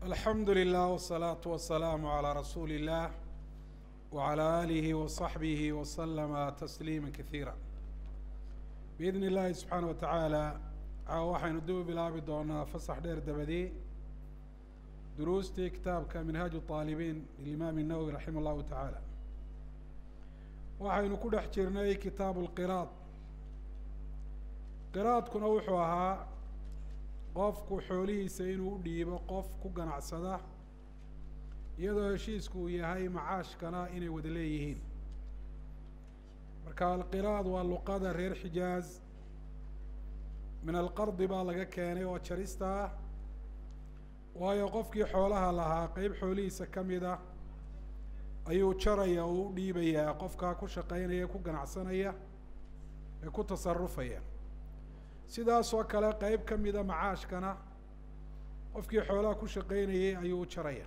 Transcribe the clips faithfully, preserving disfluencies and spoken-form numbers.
الحمد لله والصلاة والسلام على رسول الله وعلى آله وصحبه وسلم تسليما كثيرا بإذن الله سبحانه وتعالى waxaynu dib bilaabi doonaa fasax dheer dabadii duruustii kitaabka minhaaj الطaalibiin lilimaam الnawowi raximah الlahu taعaalى waxaynu ku dhex jirnay kitaabu اlqiraad qiraadkuna wuxuu ahaa qofku xoolihiisa inuu u dhiibo qof ku ganacsada iyadoo heshiisku uu yahay macaashkana inay wada leeyihiin marka alqiraad waa luqada reer xijaaz min alqardi baa laga keenay oo jarista ah waayo qofkii xoolaha lahaa qeyb xoolihiisa ka mid ah ayuu jaraya oo u dhiibayaa qofkaa ku shaqaynaya ku ganacsanaya ee ku tasarufaya sidaas oo kale qeyb ka mida macaashkana qofkii xoolaha ku shaqaynayay ayuu u jaraya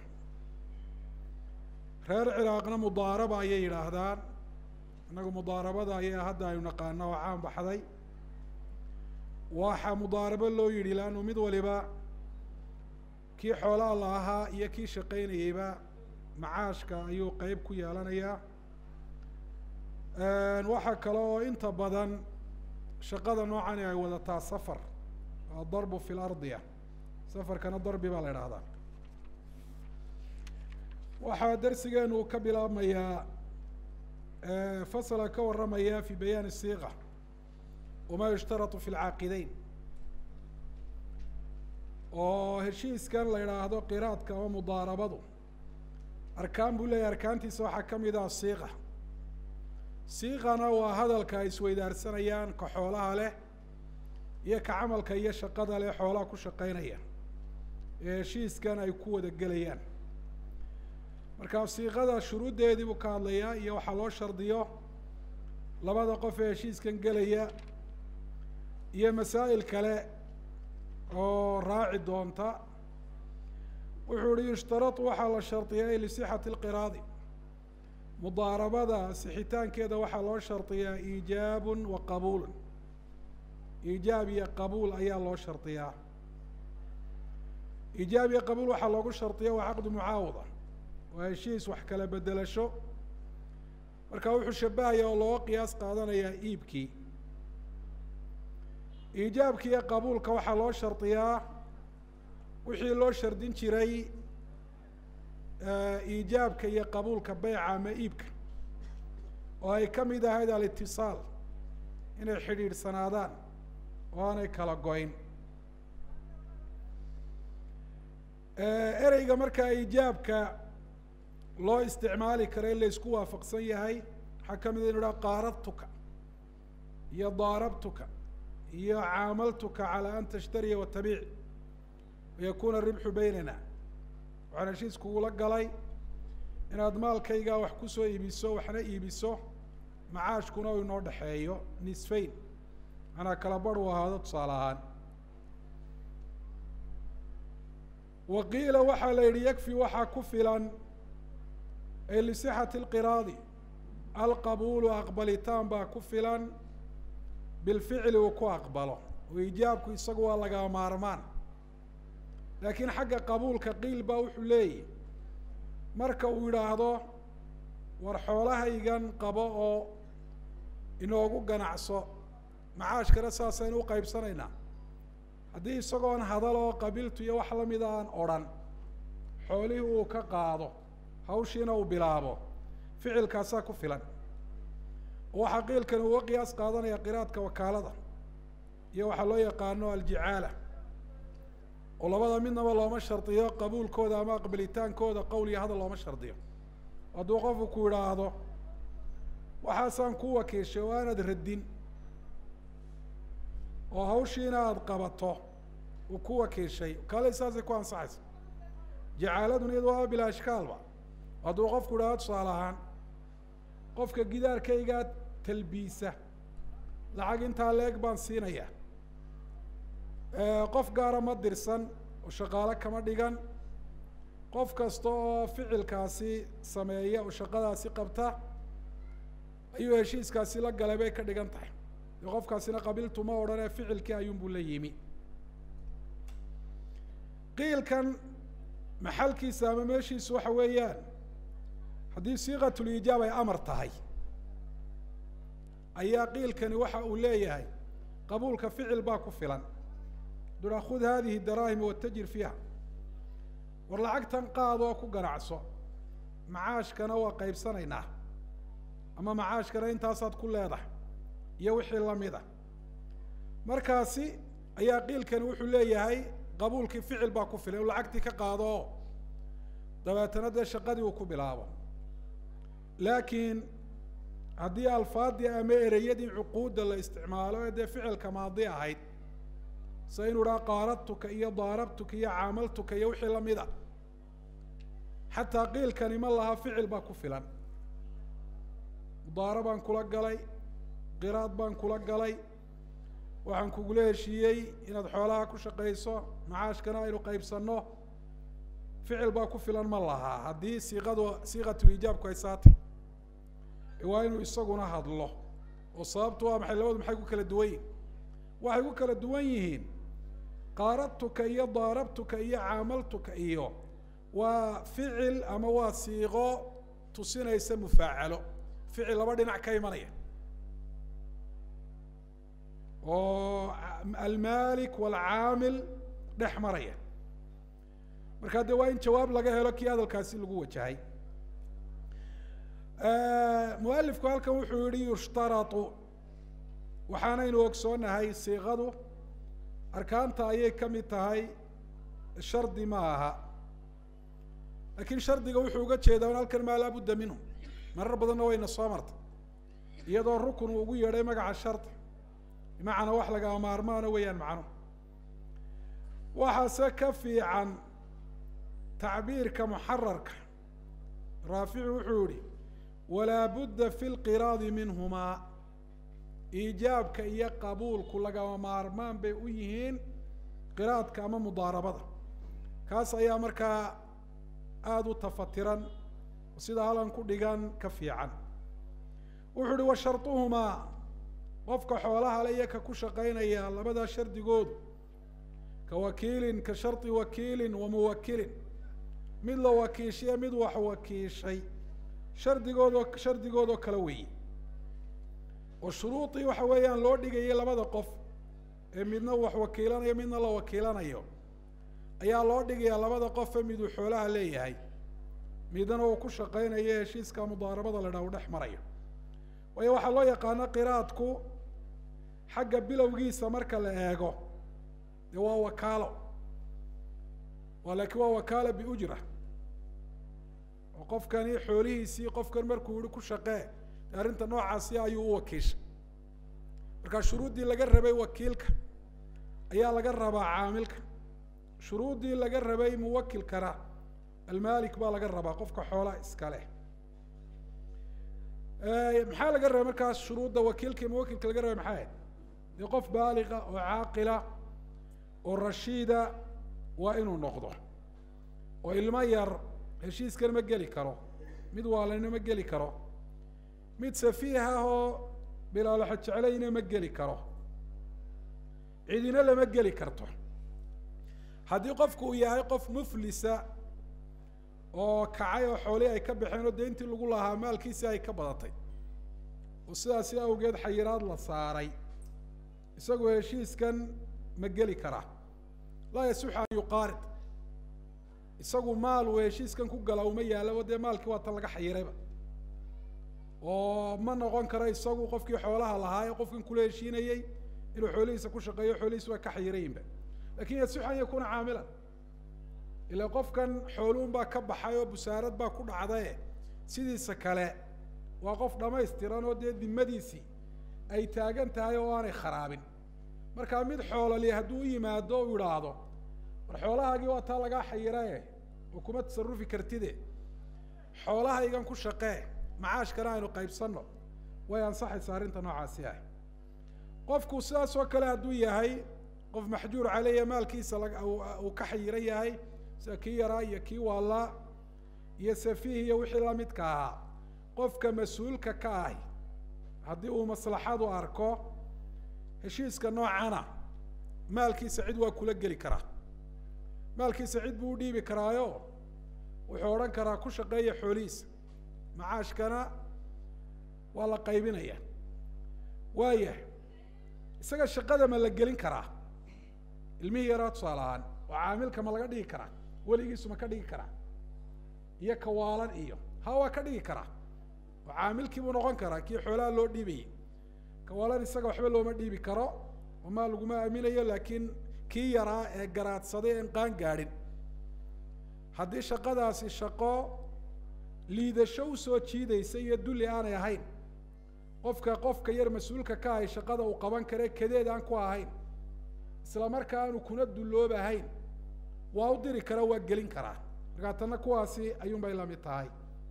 reer ciraaqna mudaaraba ayay yidhaahdaan innagu mudaarabada ayaa hadda aynu naqaano oo caan baxday waxaa mudaarabo loo yidhi laannu mid waliba kii xoolaha la ahaa iyo kii shaqaynayeyba macaashka ayuu qeyb ku yeelanayaa waxaa kale oo inta badan shaqada noocani ay wadataa safar adarbu fi lardiya safarkana darbi baa la idhaahdaa waxaa darsigeenu ka bilaabmayaa fasla ka warramaya fi bayaan الsiqa wama yushtaratu fi lcaaqideyn oo heshiiskan la idhaahdo qiraadka ama mudaarabadu arkaan buu leeyahy arkaantiisa waxaa ka mid ah siiqa siiqana waa hadalka ay isweydaarsanayaan ka xoolaha leh iyo ka camalka iyo shaqada leh xoolaha ku shaqaynaya ee heshiiskan ay ku wada gelayaan marka siiqada shuruuddeedii buu ka hadlayaa iyo waxaa loo shardiyo labada qof ee heshiiskan gelaya iyo masaa'il kale oo raaci doonta wuxuu ihi yushtaratu waxaa la shardiyay lisixati اlqiraadi mudaarabada sixitaankeeda waxaa loo shardiyaa iijaabun wa qabuulun iijaab iyo qabuul ayaa loo shardiyaa iijaab iyo qabuul waxaa loogu shardiya waa caqdu mucaawada waa heshiis wax kala bedelasho marka wuxuu shabahaya oo looga qiyaas qaadanayaa iibkii iijaabka iyo qabuulka waxaa loo shardiyaa wixii loo shardin jiray iijaabka iyo qabuulka beyca ama iibka oo ay ka mid ahayd alitisaal inay xidhiidhsanaadaan oo aanay kala goyn ereyga markaa iijaabka loo isticmaali karo in la isku waafaqsan yahay waxaa ka mid a inu haha qaaradtuka iyo daarabtuka iyo caamaltuka calaa an tashtariya watabiic wayakuna ribxu beynana waxaan heshiis kugula galay inaad maalkaygaa wax kusoo iibiso waxna iibiso macaashkuna u inoo dhexeeyo nisfayn manaa kala bar u ahaado tusaale ahaan waqiila waxaa la yidhi yakfi waxaa ku filan ay lisixati اlqiraadi alqabuulu aqbalitaan baa ku filan bilficli uu ku aqbalo oo iijaabku isagu waa laga maarmaan laakiin xagga qabuulka qiil baa wuxuu leeyahy marka uu yidhaahdo war xoolahaygan qabo oo inoogu ganacso macaashkana saasaynu u qaybsanaynaa haddii isagoon hadal oo qabiltu iyo wax lamida aan odrhan xoolihii uu ka qaado hawshiina uu bilaabo ficilkaasaa ku filan oo waxaa qiilkan uga qiyaas qaadanaya qiraadka wakaalada iyo waxaa loo yaqaano aljicaala oo labada midnaba looma shardiyo qabuulkooda ama aqbalitaankooda qowl iyo hadal looma shardiyo hadduu qofku ku idhaahdo waxaasaan ku wakiishay oo aanad radin oo hawshiina aada qabato uu ku wakiishay kale saasay ku ansaxaysa jacaaladuna iyado waa bilaa ishkaalba hadduu qofku idhahdo tusaale ahaan qofka gidaarkaygaa talbiisa lacag intaa leeg baan siinayaa qof gaara ma dirsan oo shaqaale kama dhigan qof kasta oo ficilkaasi sameeya oo shaqadaasi qabta ayuu heshiiskaasi la galay bay ka dhigan tahay dee qofkaasina qabiltu ma odhanee ficilkii ayuunbuu la yimi qiilkan maxalkiisa ama meeshiisu waxa weeyaan haddii siiqatul iijaab ay amar tahay ayaa qiilkani waxa uu leeyahay qabuulka ficil baa ku filan dura khud hadihi daraahim watajir fiiha war lacagtan qaadoo ku ganacso macaashkana waa qaybsanaynaa ama macaashkana intaasaad ku leedahay iyo wixii lamida markaasi ayaa qiilkani wuxuu leeyahay qabuulkii ficil baa ku filan uu lacagtii ka qaado dabeetana dee shaqadii uu ku bilaabo laakiin haddii alfaadii ama ereyadii cuquudda la isticmaalo ee dee ficilka maadi ahayd sa inuu dhaha qaaradtuka iyo daarabtuka iyo caamaltuka iyo wixii lamida xataa qiilkani ma laha ficil baa ku filan mudaara baan kula galay qiraad baan kula galay waxaan kugula heshiiyey inaad xoolaha ku shaqayso macaashkana aynu qaybsanno ficil baa ku filan ma lahaa haddii siiqadu siiqatul iijaabku ay saatay waa inuu isaguna hadlo oo sababtu waa maxay labadu maxay ku kala duwan yihiin waxay ku kala duwan yihiin qaaradtuka iyo daarabtuka iyo caamaltuka iyo waa ficil ama waa siiqo tusinaysa mufaacalo ficil laba dhinac ka imanaya oo almaalik walcaamil dhex maraya markaa dee waa in jawaab laga helo kii hadalkaasi lagu wajahay mualifku halkan wuxuu yihi yushtaratu waxaanaynu ogsoonahay siiqadu arkaanta ayay ka mid tahay shardi ma aha laakiin shardiga wuxuu uga jeedaa un halkan maa laabudda minhu marar badanna wayna soo martay iyadoo rukun uu ugu yeedhay magaca shardi bimacnaa wax lagama maarmaano weeyaan macnuhu waxaase ka fiican tacbiirka muxararka raafici wuxuu yihi walaa budda fi lqiraadi minhumaa iijaabka iyo qabuulku lagama maarmaan bay u yihiin qiraadka ama mudaarabada kaas ayaa markaa aada u tafatiran sida halan ku dhigan ka fiican wuxuu uhi wa sharduhumaa qofka xoolaha le iyo ka ku shaqaynaya labadaa shardigoodu ka wakiilin ka shardi wakiilin wa muwakilin mid la wakiishiya mid wax wakiishay shardigoodoo shardigoodoo kala weeye oo shuruudii waxa weeyaan loo dhigayay labada qof ee midna wax wakiilanayo midna la wakiilanayo ayaa loo dhigayaa labada qofe miduu xoolaha leeyahay midna uu ku shaqaynayo heshiiska mudaarabada la dhaha u dhex marayo waayo waxaa loo yaqaano qiraadku xagga bilowgiisa marka la eego dee waa wakaalo waa laakiin waa wakaala biujra oo qofkani xoolihiisii qofkan markuu yihi ku shaqee arrinta noocaasi ayuu u wakiishay markaa shuruuddii laga rabay wakiilka ayaa laga rabaa caamilka shuruuddii laga rabay muwakilkana almaalik baa laga rabaa qofka xoolaha iska leh maxaa laga rabay markaas shuruudda wakiilka iyo muwakilka laga rabay maxay ahayd dee qof baaliqa oo caaqila oo rashiida waa inuu noqdo oo ilmo yar heshiiskan ma geli karo mid waalana ma geli karo mid safiih ah oo bilaalaxo jeclayna ma geli karo cidina lama geli karto haddii qofku uu yahay qof muflisa oo kacay oo xoolihii ay ka baxeen oo dee intii lagu lahaa maalkiisii ay ka badatay oo sidaasi awgeed xayiraad la saaray isagoo heshiiskan ma geli karaa laa yasixu an yuqaarid isagu maal uu heshiiskan ku gala uma yaallabo dee maalkii waa tan laga xayirayba oo ma noqon karo isagu qofkii xoolaha lahaa ee qofkan kula heshiinayey inuu xoolihiisa ku shaqeeyo xoolihiisa waa ka xayirayinba lakin yasixu an yakuna caamilan ilaa qofkan xooluun baa ka baxay oo busaarad baa ku dhacdae sidiisa kale waa qof dhamaystiran oo dee dimadiisii ay taagan tahay oo aanay kharaabin markaa mid xoolali hadduu u yimaado u idhaahdo war xoolahaagii waa taa lagaa xayirae oo kuma tasarufi kartide xoolahaygan ku shaqee macaashkana aynu qaybsanno way ansaxaysa arrinta noocaasi ah qofku sidaas oo kale hadduu yahay qof maxjuur caleyha maalkiisa uu ka xayiran yahay sida kii yaraa iyo kii waalaa iyo safiih iyo wixii lamidka ahaa qofka mas-uulka ka ahi haddii uu maslaxadu arko heshiiska noocana maalkiisa cid waa kula geli karaa maalkiisa cid buu u dhiibi karaayo wuxuu odhan karaa ku shaqeeya xoolihiisa macaashkana waa la qaybinaya waayahay isaga shaqada ma la gelin karaa ilmihii yaraa tusaale ahaan oo caamilka ma laga dhigi karaa weligiisu ma ka dhigi karaa iyo kawaalan iyo ha waa ka dhigi karaa oo caamilkii buu noqon karaa kii xoolaha loo dhiibayay kawaalan isaga waxba looma dhiibi karo oo maal laguma aaminayo laakiin kii yaraa ee garaadsaday een qaan gaadhin haddii shaqadaasi shaqo liidasho usoo jiidaysa iyo dulli aanay ahayn qofka qofka yar mas-uulka ka ahay shaqada uu qaban kare kadeed aan ku ahayn isla markaa aanu kuna dulloobahayn waa u diri karaa waa gelin karaa markaa tanna kuwaasi ayuun bay lamid tahay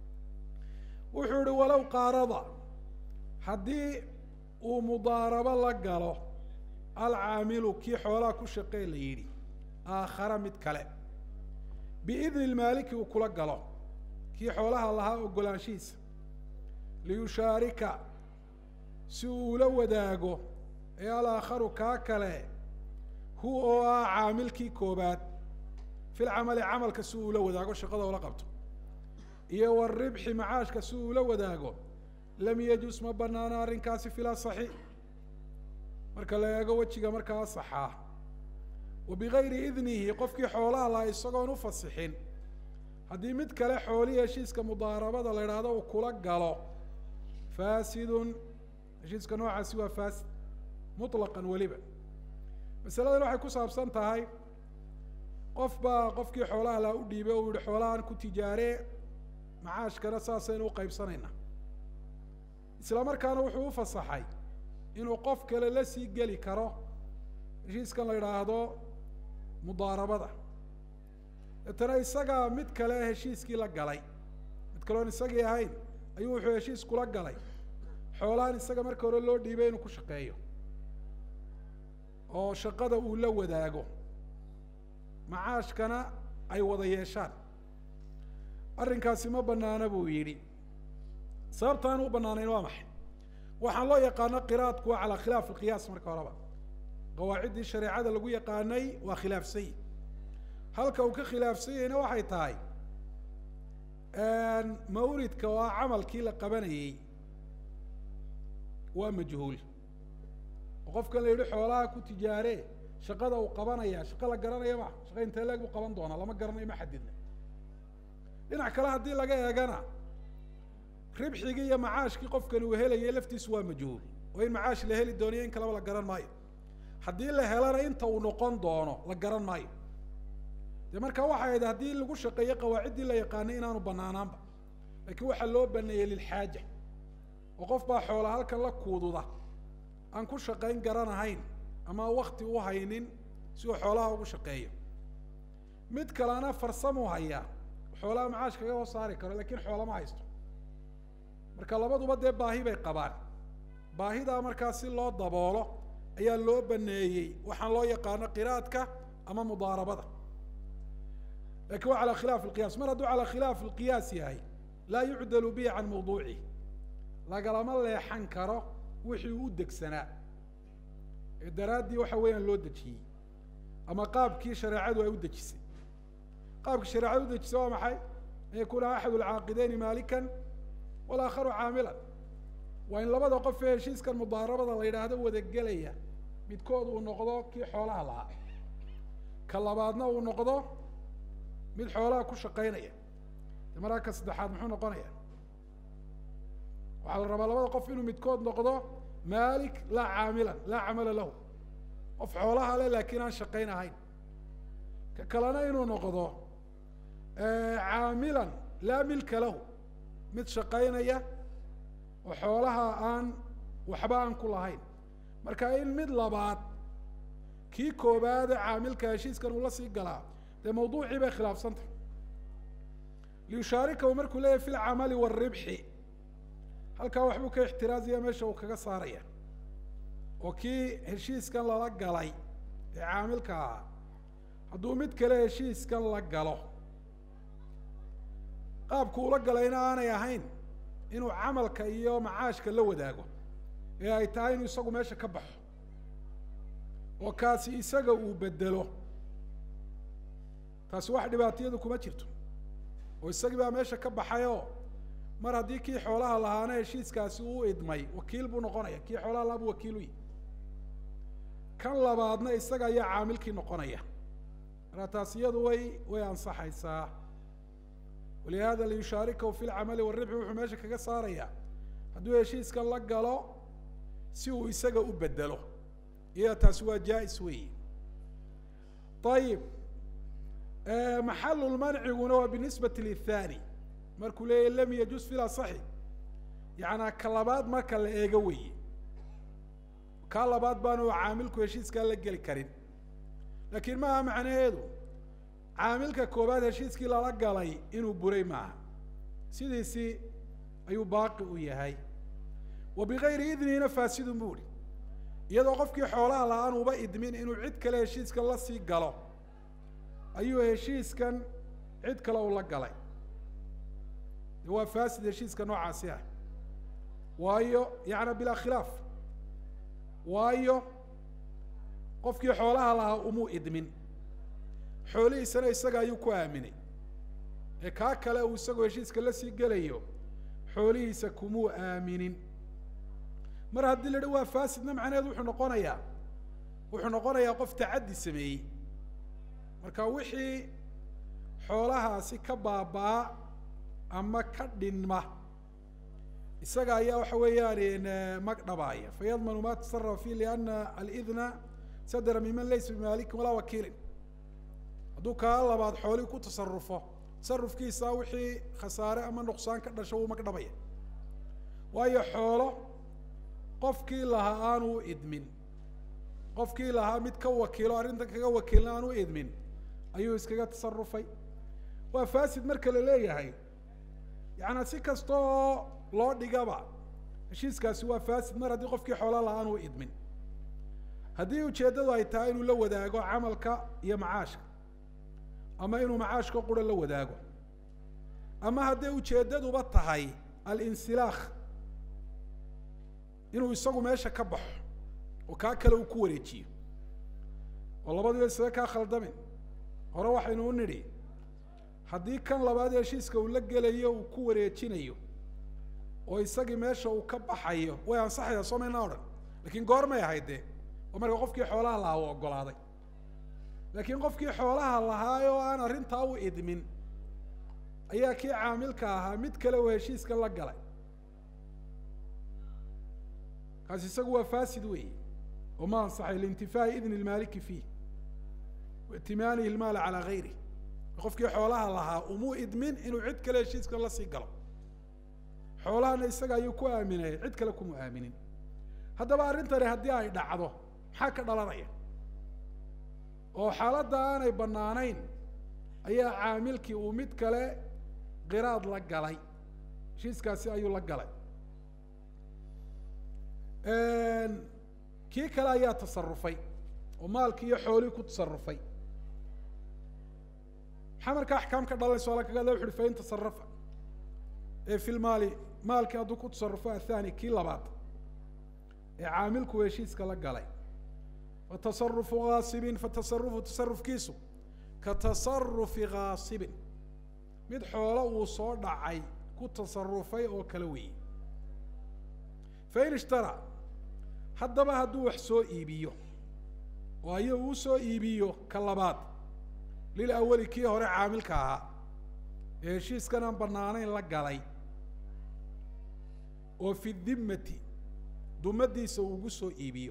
wuxuu ihi walow qaarada haddii uu mudaarabo la galo alcaamilu kii xoolaha ku shaqee la yidhi aakhara mid kale biidni lmaaliki uu kula galo kii xoolaha lahaa ogolaanshihiisa liyushaarika si uu ula wadaago ee alaakharu kaa kale hu oo ah caamilkii koobaad fil camali camalka si uu ula wadaago shaqada ula qabto iyo waribxi macaashka si uu ula wadaago lam yajus ma banaana arrinkaasi fil asaxi marka la eego wejiga markaa asaxaa wa bigayri idnihi qofkii xoolaha lahaa isagoon u fasixin haddii mid kale xoolihii heshiiska mudaarabada la idhaahdo uu kula galo faasidun heshiiska noocaasi waa faasid mutlaqan weliba masaladan waxay ku saabsan tahay qof baa qofkii xoolaha lahaa u dhiibay oo yihi xoolahan ku tijaaree macaashkana saasaynu u qaybsanaynaa isla markaana wuxuu u fasaxay inuu qof kale la sii geli karo heshiiskan la idhaahdo mudaarabada deetana isagaa mid kale heshiiskii la galay mid kaleoon isagii ahayn ayuu wuxuu heshiis kula galay xoolahan isaga marka hore loo dhiibay inuu ku shaqeeyo oo shaqada uu la wadaago macaashkana ay wada yeeshaan arrinkaasi ma banaana buu yidhi sababta aan u banaanayn waa maxay waxaan loo yaqaano qiraadku waa calaa khilaaf alqiyaas marka horeba qawaaciddii shareecada lagu yaqaanay waa khilaafsany halka uu ka khilaafsanyayna waxay tahay mawridka waa camalkii la qabanayey waa majhuul oo qofkan la yidhi xoolaha ku tijaaree shaqada uu qabanaya shaqo la garanaya ma shaqa intee leeg buu qaban doonaa lama garanayo ma xadidna dhinac kale haddii laga eegana ribxigii iyo macaashkii qofkani uu helayay laftiisu waa majhuul oo in macaash la heli doonayo in kaleba la garan maayo haddii la helana inta uu noqon doono la garan maayo dee marka waxay ahayd haddii lagu shaqeeyo qawaaciddii la yaqaanay inaanu banaanaanba laakiin waxaa loo baneeyey lilxaaja oo qof baa xoola halkan la kuududa aan ku shaqayn garanahayn ama wakti u haynin si uu xoolaha ugu shaqeeyo mid kalena farsamuu hayaa xoolaha macaash kaga hoo saari karo lakiin xoolama haysto marka labaduba dee baahi bay qabaan baahidaa markaa si loo daboolo ayaa loo baneeyey waxaan loo yaqaano qiraadka ama mudaarabada lakin waa calaa khilaaf alqiyaas mar hadduu calaa khilaaf alqiyaas yahay laa yucdalu bihi can mawduucihi lagalama leexan karo wixii u degsanaa ee daraaddii waxa weeyaan loo dejiyey ama qaabkii shareecadu ay u dejisay qaabkii shareecadu u dejisay waa maxay an yakuuna axadu alcaaqideyni maalikan walaakharu caamilan waa in labada qof ee heshiiskan mudaarabada la yidhaahdo wadagelaya midkood uu noqdo kii xoolaha lahaa ka labaadna uu noqdo mid xoolaha ku shaqaynaya de markaa ka saddexaad muxuu noqonaya waxaa la rabaa labada qof inuu midkood noqdo maalik laa caamilan laa camala lahu qof xoolaha le laakiin aan shaqayn ahayn ka kalena inuu noqdo caamilan laa milka lahu mid shaqaynaya oo xoolaha aan waxba aan ku lahayn marka in mid labaad kii koobaade caamilka heshiiskan uu la sii galaa dee mawduucii bay khilaafsantahy liyushaarikahu markuu leeyahy fi lcamali waalribxi halkaa waxbuu ka ixtiraazaya meesha uu kaga saaraya oo kii heshiiskan lala galay ee caamilka ahaa hadduu mid kale heshiiskan la galo qaabku ula galayna aanay ahayn inuu camalka iyo macaashka la wadaago ee ay tahay inuu isagu meesha ka baxo oo kaasi isaga uu bedelo taasi wax dhibaatiyadu kuma jirto oo isagii baa meesha ka baxayoo mar haddii kii xoolaha lahaana heshiiskaasi uu idmay wakiil buu noqonaya kii xoolaha lahaa buu wakiil u yihi kan labaadna isaga ayaa caamilkii noqonaya marka taas iyadu way way ansaxaysaa walihada liyushaarikahu fi lcamali waribxi wuxuu meesha kaga saaraya hadduu heshiiska la galo si uu isaga u bedelo iyada taasi waa jaa-is weyi ayib maxalu lmanciguna waa binisbati lithani markuu leeyahy lam yajuz fi lasaxi yacanaa ka labaad marka la eego weeye kaa labaad baanu caamilku heshiiskaa la geli karin laakiin maaha macnaheedu caamilka koobaad heshiiskii lala galay inuu buray maaha sidiisii ayuu baaqi u yahay wa bigayri idnihina faasidun bu uhi iyadoo qofkii xoolaha la-aan uba idmin inuu cid kale heshiiska la sii galo ayuu heshiiskan cid kale u la galay de waa faasid heshiiska noocaasi ah waayo yacna bilaa khilaaf waayo qofkii xoolaha lahaa umuu idmin xoolihiisana isaga ayuu ku aaminay ee kaa kale uu isagoo heshiiska la sii gelayo xoolihiisa kumuu aaminin mar haddii la idhi waa faasidna macnaheedu wuxuu noqonayaa wuxuu noqonayaa qof tacaddi sameeyey marka wixii xoolahaasi ka baabaa ama ka dhinma isaga ayaa waxa weeyaan mag dhabaaya fayadmanu ma tasarafa fiih liana alidna sadra miman laysa bimalikin walaa wakiilin hadduu kaa labaad xoolihii ku tasarufo tasarufkiisa wixii khasaare ama nuqsaan ka dhasho wuu mag dhabaya waayo xoolo qofkii lahaa aanu u idmin qofkii lahaa mid ka wakiilo arrintan kaga wakiilna aan u idmin ayuu iskaga tasarufay waa faasid marka la leeyahay yacanaa si kasta oo loo dhigaba heshiiskaasi waa faasid mar haddii qofkii xoola lahaa aan u idmin haddii ujeeddadu ay tahay inuu la wadaago camalka iyo macaashka ama inuu macaashka qura la wadaago ama hadday ujeeddaduba tahay alinsilaakh inuu isagu meesha ka baxo oo kaa kale uu ku wareejiyo oo labadiiba isaga kaa khaldamin hore waxaynu u nidhi haddii kan labaad heshiiska uu la gelayo uu ku wareejinayo oo isagii meesha uu ka baxayo way ansaxaysaa soo mayna odhan lakiin goormay ahayd dee oo marka qofkii xoolaha lahaa uu ogolaaday laakiin qofkii xoolaha lahaa oo aan arrintaa u idmin ayaa kii caamilka ahaa mid kale uu heshiiska la galay kaasi isagu waa faasid weyi oo ma ansaxay liintifaa'i idni lmaaliki fiih waitimaanihi lmaala calaa gayrih qofkii xoolaha lahaa umuu idmin inuu cid kale heshiiska la sii galo xoolahana isaga ayuu ku aaminayay cid kale kuma aaminin haddaba arrintani haddii ay dhacdo maxaa ka dhalanaya oo xaaladda aanay bannaanayn ayaa caamilkii uu mid kale qiraad la galay heshiiskaasi ayuu la galay kii kale ayaa tasarufay oo maalkii iyo xoolihii ku tasarufay maxaa markaa axkaam ka dhalanaysa ala kaga wuxu uhi fain tasarafa ee fi lmaali maalkii hadduu ku tasarufo athani kii labaad ee caamilku heshiiska la galay fatasarufu gaasibin fatasarufu tasarufkiisu ka tasarufi gaasibin mid xoolo uu soo dhacay ku tasarufay oo kala weeyey fain ishtara haddaba hadduu wax soo iibiyo oo aya uu soo iibiyo ka labaad lil awali kii hore caamilka ahaa ee heshiiskan aan banaanayn la galay oo fi dimmati dumadiisa uu ugu soo iibiyo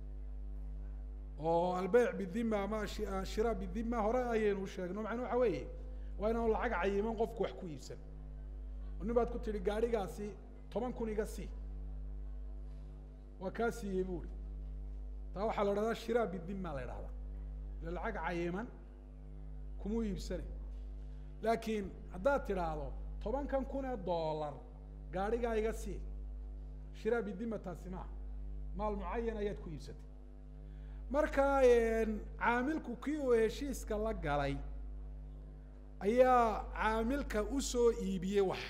oo albeyc bidima ama shira bidima hore ayaynu sheegno macnuu waxa weeye waa inaan lacag cayiman qofku wax ku iibsan oo nin baad ku tidhi gaadhigaasi toban kun iga sii waa kaa siiyey buuri taa waxaa la idhahdaa shira bidima la idhahdaa ile lacag cayiman kumuu iibsanay laakiin haddaad tidhaahdo tobankan kun ee dollar gaadhigaa iga sii shira bidima taasi maaha maal mucayan ayaad ku iibsatay marka caamilku kii uu heshiiska la galay ayaa caamilka usoo iibiyey wax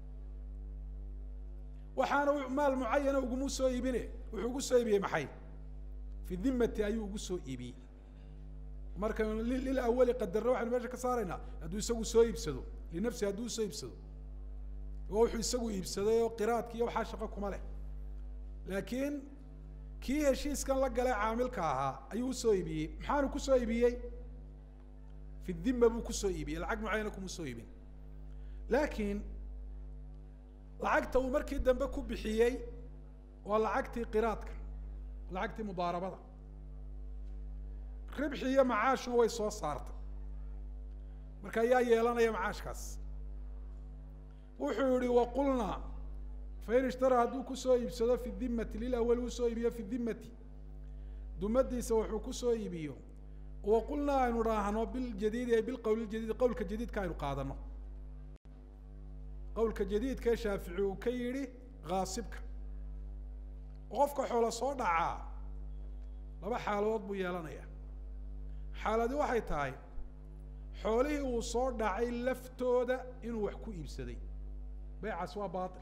waxaana maal mucayana ugumu soo iibine wuxuu ugu soo iibiyey maxay fi dimati ayuu ugu soo iibiyey marka lil awali qadarna waxaan meesha ka saaraynaa hadduu isagu soo iibsado linafsi hadduu soo iibsado oo wuxuu isagu iibsaday oo qiraadka iyo waxaa shaqo kuma leh laakiin kii heshiiskan la galay caamilka ahaa ayuu usoo iibiyey maxaanu kusoo iibiyey fi dhimma buu kusoo iibiyey lacag mucayana kuma soo iibin laakiin lacagta uu markii dambe ku bixiyey waa lacagtii qiraadka lacagtii mudaarabada ribxi iyo macaashuna way soo saartay marka ayaa yeelanaya macaashkaas wuxuu yihi waqulnaa fain ishtaraa hadduu kusoo iibsado fi dhimati lilawal uu soo iibiyo fi dhimati dumadiisa wuxuu kusoo iibiyo waqulnaa aynu dhaahno biljadiidi ay bilqowl ljadiid qowlka jadiidka aynu qaadano qowlka jadiidka shaafici uu ka yidhi kaasibka qofka xoola soo dhacaa laba xaaladood buu yeelanaya xaaladi waxay tahay xoolihii uu soo dhacay laftooda inuu wax ku iibsaday baycaas waa baatil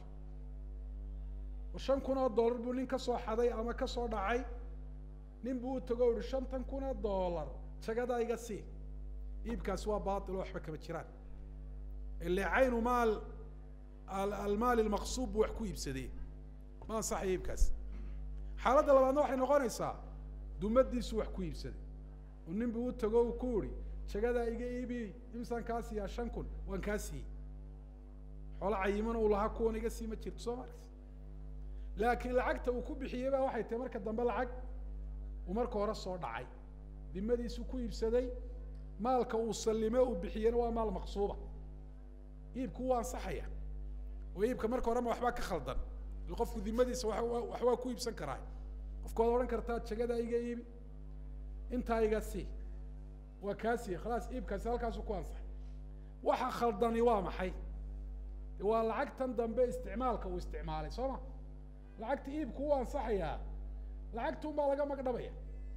oo shan kun oo dollar buu nin ka soo xaday ama ka soo dhacay nin buu u tago o yihi shantan kun oo dollar jagadaa iga sii iibkaasi waa baatil oo waxba kama jiraan ile caynu maal almaal almaqsuub buu wax ku iibsadee ma ansaxaya iibkaas xaaladda labaadna waxay noqonaysaa dumadiisu wax ku iibsaday oo nin buu u tago uu ku yihi jagadaa iga iibi imsaan kaa siiyaa shan kun waan kaa siiyey xoolo cayiman uu lahaa kuwan iga sii ma jirto soo markas laakiin lacagta uu ku bixiyey baa waxay tahay marka dambe lacag uu marka hore soo dhacay dimadiisu ku iibsaday maalka uu sallime uu bixiyena waa maal maqsuuba iibku waa ansaxaya oo iibka marka horema waxbaa ka khaldan qofku dimadiisa waxbaa ku iibsan karaa qofku waad odhan kartaa jagadaa iga iibi intaa iga sii waa kaa siiye khalaas iibkaasi halkaasu ku ansaxay waxa khaldani waa maxay de waa lacagtan dambe isticmaalka uu isticmaalay soo ma lacagta iibku u ansaxayaa lacagtun baa laga magdhabaya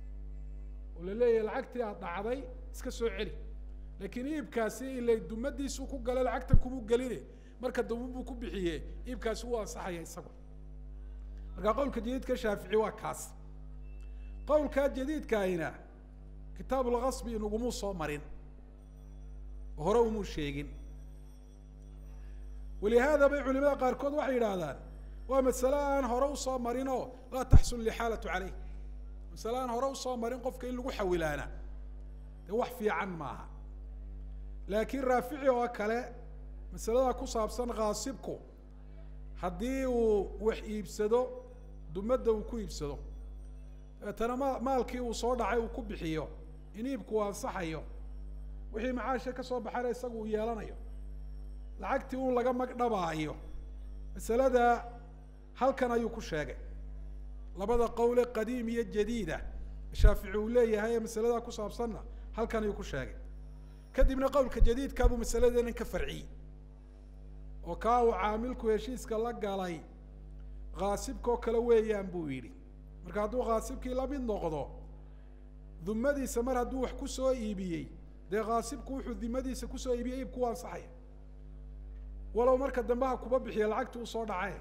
oo la leeyahay lacagtii aad dhacday iska soo celi laakiin iibkaasi ilay dumadiisu ku galay lacagtan kumuu geline marka dambe buu ku bixiye iibkaasi wuu ansaxaya isagu marka qowlka jadiidka shaafici waa kaas qowlkaa jadiidkaayna kitaab ulkasbi inagumuu soo marin oo hore umuu sheegin walihaada bay culimada qaarkood waxay yidhaahdaan waa masale aan hore usoo marin oo laa taxsul lixaalatu caleyh masale aan hore usoo marin qofka in lagu xawilaana dee wax fiican maaha laakiin raafici oo kale masalada ku saabsan kaasibku haddii uu wax iibsado dumadda uu ku iibsado dabeetana ma maalkii uu soo dhacay uu ku bixiyo in iibku uu ansaxayo wixii macaasha ka soo baxana isagu uu yeelanayo lacagtii uu laga magdhabaayo masalada halkan ayuu ku sheegay labada qowle qadiim iyo jadiida shaafici uu leeyahay ee masalada ku saabsanna halkan ayuu ku sheegay kadibna qowlka jadiidkaabuu masaladenan ka farciyey oo kaa uu caamilku heshiiska la galay kaasibkoo kale weeyaan buu yidhi marka hadduu kaasibkii lamid noqdo dumadiisa mar hadduu wax kusoo iibiyey dee kaasibku wuxuu dimadiisa kusoo iibiyey iibku waa ansaxaya walow marka dambe ha kuba bixiya lacagtii usoo dhacay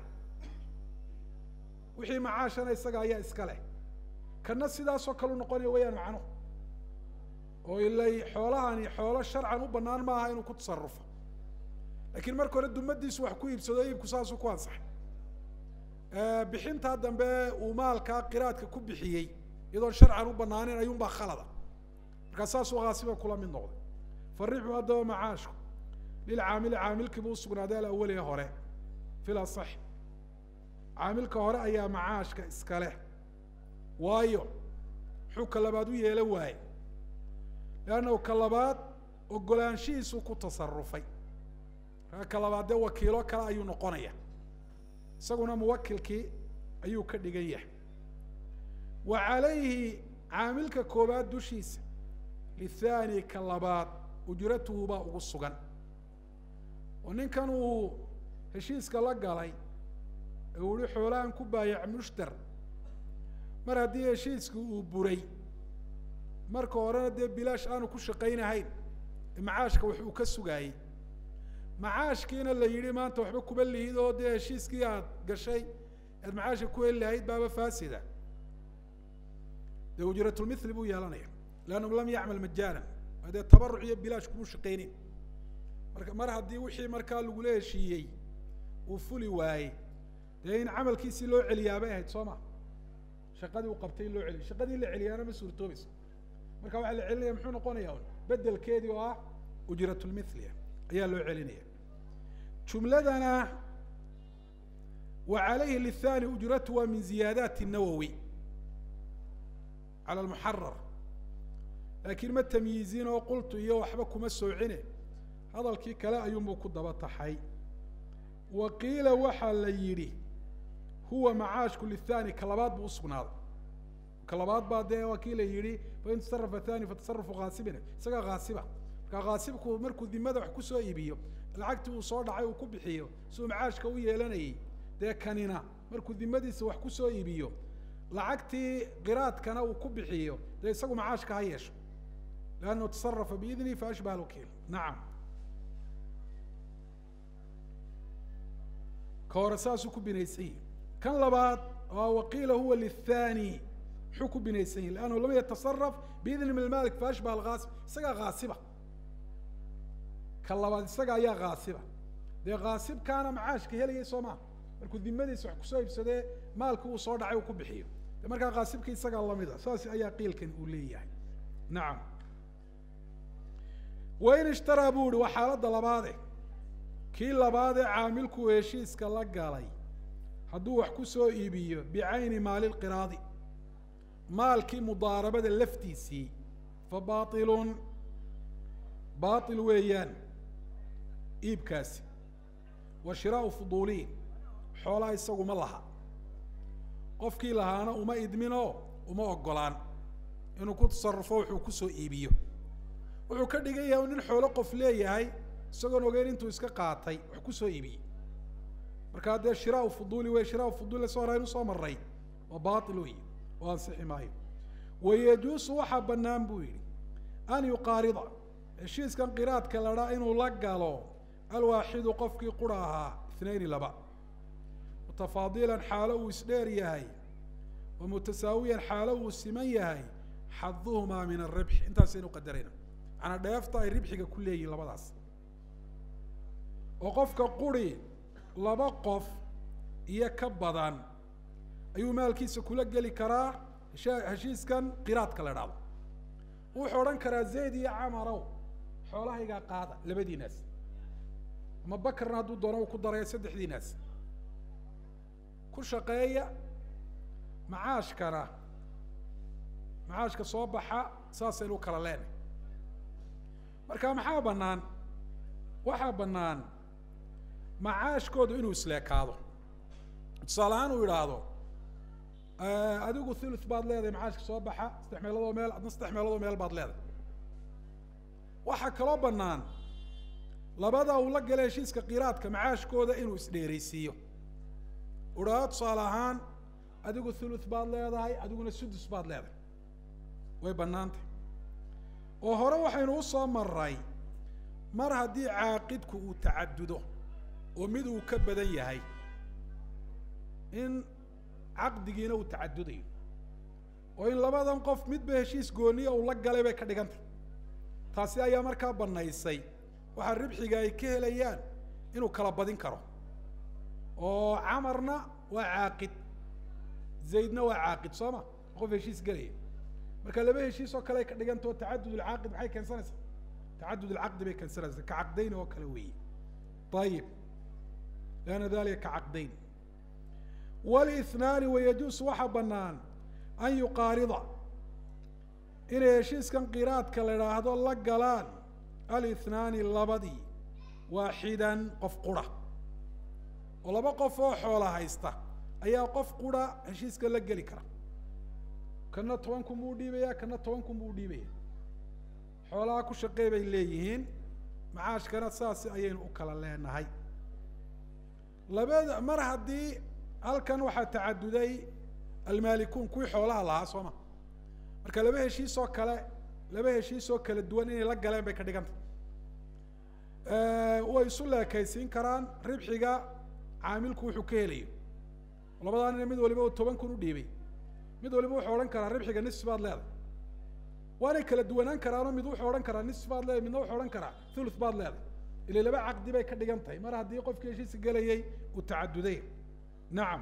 wixii macaashana isaga ayaa iska leh kana sidaasoo kale u noqonaya wayaan macno oo ilay xoolahani xoolo sharcan u banaan maaha inuu ku tasarufo laakiin marka hore dumadiisu wax ku iibsado iibku saasuu ku ansaxay bixintaa dambe uu maalkaa qiraadka ku bixiyey iyadoon sharcan u banaaneyn ayuunbaa khalada markaa saasuu kaasiba kula mid noqday farixu haddaba macaashku lilcaamili caamilkiiba usugnaaday alawaliga hore fil asax caamilka hore ayaa macaashka iska leh waayo muxuu ka labaad u yeela waaye leannahu ka labaad ogolaanshihiisu ku tasarufay markaa ka labaad dee wakiilo kale ayuu noqonaya isaguna muwakilkii ayuu ka dhigan yahay wa calayhi caamilka koobaad dushiisa lithaani ka labaad ujratuhu baa ugu sugan oo ninkan uu heshiiska la galay ee uu yihi xoolahan ku baayac mushtar mar haddii heshiiskii uu buray marka horena dee bilaash aanu ku shaqaynahayn macaashka wax uu ka sugaayey macaashkiina la yidhi maanta waxba kuba lihid oo dee heshiiskii aad gashay aad macaashka ku heli lahayd baaba faasida dee ujratulmithli buu yeelanaya لأنه لم يعمل مجانا هذا تبرع بلاش كمو شقينين mar haddii wixii markaa lagula heshiiyey uu fuli waayey dee in camalkiisii loo celiyaabay ahayd soo ma shaqadii uu qabtay in loo celiyo shaqadii la celiyaana ma suurtoobayso marka waxaa la celinaya muxuu noqonayaa bedelkeedii oo ah ujratulmithliya ayaa loo celinaya jumladana وعليه للثاني أجرته من زيادات النووي على المحرر لكن ما التمييزين وقلت إياه وحبكم السوعينه هذا الكيك لا يوم كضبط حي وقيل وحل يري هو معاش كل الثاني كلابات بوصفنا هذا كلابات بعد وكيل يري فإن تصرف الثاني فتصرف غاصبنا سجى غاصبة كغاصبك مركز ذي ماذا حكوا سوى يبيه العقد وصار عيو كبحيه سو معاش كويه لنا ده كاننا مركز ذي ماذا سوى حكوا سوى يبيه العقد قرات كان وكبحيه ده يسقوا معاش كهيش لأنه تصرف بإذنه فأشبه الوكيل نعم كورساسو كبنيسي كان لبعض وقيل هو للثاني حكم بنيسي لأنه لم يتصرف بإذن من المالك فأشبه الغاصب سقى غاصبة كان لبعض سقى يا غاصبة ده غاصب كان معاش كهلا يسوما مركو ذي مدي سوح كسويب سده مالك هو صار دعي وكبحيه ده مركا غاصب كي سقى الله مذا ساسي أي قيل كان أولي يعني نعم وين اشترى بود وحالات لبعضه kii labaad ee caamilku heshiiska la galay hadduu wax ku soo iibiyo bicayni maali lqiraadi maalkii mudaarabada laftiisii fa baatilun baatil weeyaan iibkaasi wa shiraau fuduuliin xoolaa isagu ma laha qofkii lahaana uma idminoo uma ogolaan inuu ku tasarrufo wuxuu ku soo iibiyo wuxuu ka dhigan yahay nin xoolo qof leeyahay isagoon ogeyn intuu iska qaatay wax ku soo iibiyey marka hadee shiraau fuduuli wey shiraau fuduuli la soo horaa inuu soo maray waa baatil wey oo ansixi maayo wayajuusu waxaa bannaan buu yidhi an yuqaarida heshiiskan qiraadka la dhaa inuu la galo alwaaxidu qofkii qura ahaa ithnayni laba mutafaadilan xaalo uu isdheer yahay wa mutasaawiyan xaalo uu siman yahay xaduhumaa min alribx intaasaynu qadarayna macnaa dheefta ay ribxiga ku leeyihin labadaas oo qofka quri laba qof iyo ka badan ayuu maalkiisa kula geli karaa heshiiskan qiraadka la dhahdo wuxuu odhan karaa zayd iyo camarow xoolahaygaa qaada labadii naas ama bakarna hadduu doono uu ku daraya saddexdii naas ku shaqeeya macaashkana macaashka soo baxa saasaynu u kala leenay marka maxaa bannaan waxaa bannaan macaashkoodu inuu isleekaado tusaale ahaan uu yidhaahdo adigu thuluth baad leedahay macaashka soo baxa saddex meeloodoo meel adna saddex meeloodoo meel baad leedahay waxaa kaloo bannaan labada uu la gala heshiiska qiraadka macaashkooda inuu isdheeraysiiyo u idhaahdo tusaale ahaan adigu thuluth baad leedahay adiguna sudus baad leedahay way bannaantay oo hore waxaynu u soo maray mar haddii caaqidku uu tacadudo oo mid uu ka badan yahay in caqdigiina uu tacadudayo oo in labadan qof midba heshiis gooniya uu la galay bay ka dhigantay taasi ayaa markaa bannaysay waxaa ribxiga ay ka helayaan inuu kala badin karo oo camarna waa caaqid zaydna waa caaqid soo ma qof heshiis gelaya marka laba heshiis oo kale ay ka dhigantao tacadud alcaaqid maxay keensanaysaa تعدد العقد بكنسرة كعقدين وكلوي طيب لأن ذلك كعقدين والاثنان ويجوز وحب بنان أن يقارض إن يشيس كان قيرات كلا هذا الله قالان الاثنان اللبدي واحدا قف قرة ولا بقف حولها هيستا أي قف قرة يشيس كلا قلي كرا كنا توانكم بودي بيا كنا توانكم بودي بيا xoolaha ku shaqeey bay leeyihiin macaashkana saas ayaynu u kala leenahay labada mar haddii halkan waxaa tacaduday almaalikuun kuwii xoolaha lahaa soo ma marka laba heshiisoo kale laba heshiisoo kala duwan inay la galeen bay ka dhiganta way isu leekaysiin karaan ribxiga caamilku wuxuu ka helayo labadaan mid waliba uu toban kun u dhiibay mid waliba wuxuu odhan karaa ribxiga nis baad leedahay waanay kala duwanaan karaano mid wuxuu odhan karaa nis baad leedahay midna wuxuu odhan karaa thuluth baad leedahay ila laba caqdi bay ka dhigan tahay mar haddii qofkii heshiiska gelayay uu tacaduday nacam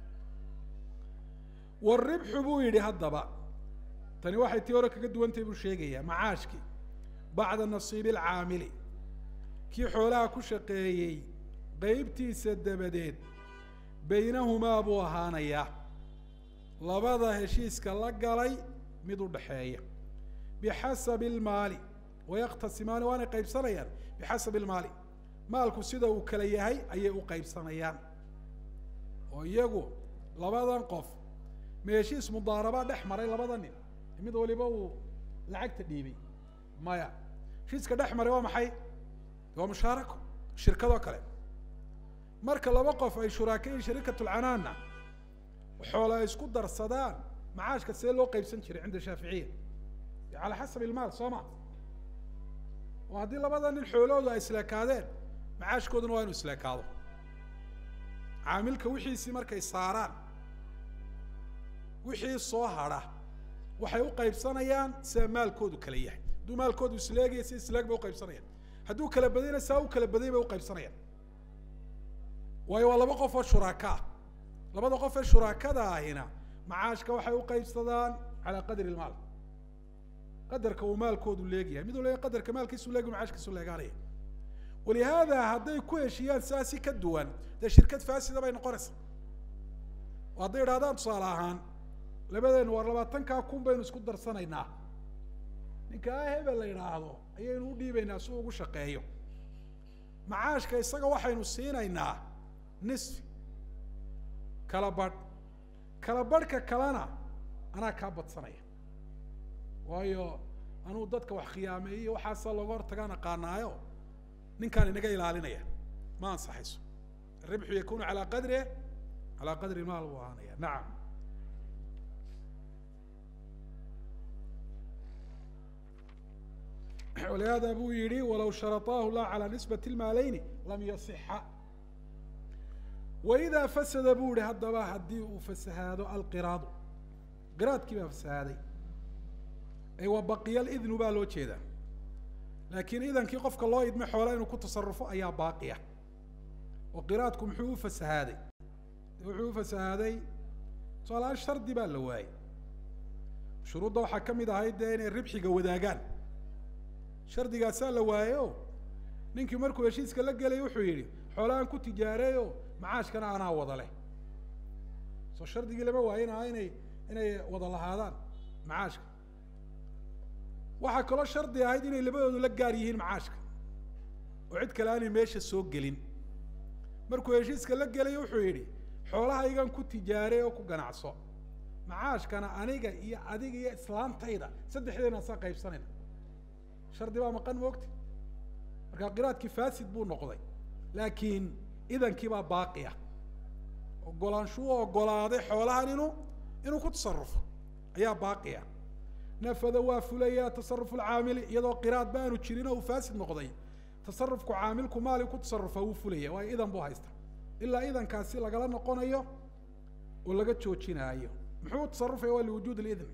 waribxu buu yidhi haddaba tani waxay tii hore kaga duwantahay buu sheegayaa macaashkii bacda nasiibi alcaamili kii xoolaha ku shaqeeyey qeybtiisa dabadeed baynahumaa buu ahaanayaa labada heshiiska la galay mid u dhexeeya bixasabi almaali wayaqtasimaani waanay qaybsanayaan bixasabi almaali maalku sida uu kala yahay ayay u qaybsanayaan oo iyagu labadan qof ma heshiis mudaarabaa dhex maray labada nin mid waliba uu lacagta dhiibay maya heshiiska dhex maray waa maxay waa mushaarako shirkadoo kale marka laba qof ay shuraakayin sharikatulcanaana xoola ay isku darsadaan macaashka see loo qaybsan jiray cinda shaaficiya calaa xasabi ilmaal soo ma oo haddii labada nin xoolahoodu ay isleekaadeen macaashkooduna waa inu isleekaado caamilka wixiisii markay saaraan wixii soo hadha waxay u qaybsanayaan sida maalkoodu kala yahay hadduu maalkoodu isleegaya si isleeg bay uqaybsanayaan hadduu kala badayna saa u kala baday bay uqaybsanayaan waayo waa laba qof oo shuraaka ah labada qof ee shuraakada ahina macaashka waxay u qaybsadaan calaa qadri ilmaal qadarka uu maalkoodu leegyahay mid leeyahay qadarka maalkiisu leegi macaashkiisu leegaanaya walihaada hadday ku heshiyaan saasi ka duwan dee shirkad faasida bay noqonaysaa oo hadday idhahdaan tusaale ahaan labadeenu war labaatankaa kun baynu isku darsanaynaa ninkaa hebel la yidhaahdo ayaynu u dhiibaynaa si uu ugu shaqeeyo macaashka isaga waxaynu siinaynaa nisfi kala badh kala badhka kalena anaa kaa badsanaya waayo anuu dadka wax khiyaameeyey waxaasa looga hortagaan aqaanaayo ninkaan inaga ilaalinaya ma ansaxayso الربح يكون على قدره على قدر المال وهانيا نعم ولهذا أبو يري ولو شرطاه لا على نسبة المالين لم يصح وإذا فسد أبو هدبا هدي فساد القراض قراض كيف فسادي أيوة بقي الإذن بالو كذا لكن إذا كي قفك الله يدمح حوالين وكنت تصرفه أيا باقية وقراضكم حوف فسادي وحوف فسادي صار الشرط دي بالواي شروط ده حكم إذا هاي دين الربح جوداجان shardigaasaa la waayo ninkii markuu heshiiska la gelay wuxuu yidhi xoolaan ku tijaareeyo macaashkana anaa wada leh soo shardigii lama waayina inay inay wada lahaadaan macaashka waxaa kaloo shardi ahayd inay labadoodu la gaar yihiin macaashka oo cid kale aanay meesha soo gelin markuu heshiiska la gelay wuxuu yidhi xoolahaygan ku tijaareeyo ku ganacso macaashkana aniga iyo adiga iyo islaantayda saddexdeena saa qaybsanayna shardi baa maqan moogti marka qiraadkii faasid buu noqday laakiin idankii baa baaqi ah ogolaanshuhu ogolaaday xoolahan inuu inuu ku tasarufo ayaa baaqi ah nafada waa fulaya tasarufu lcaamili iyadoo qiraad baanu jirin oo uu faasid noqday tasarufku caamilku maali ku tasarufa wuu fulaya waayo idan buu haysta ilaa idankaasi lagala noqonayo oo laga joojinaayo muxuu tasarufaya waa liwujuud lidn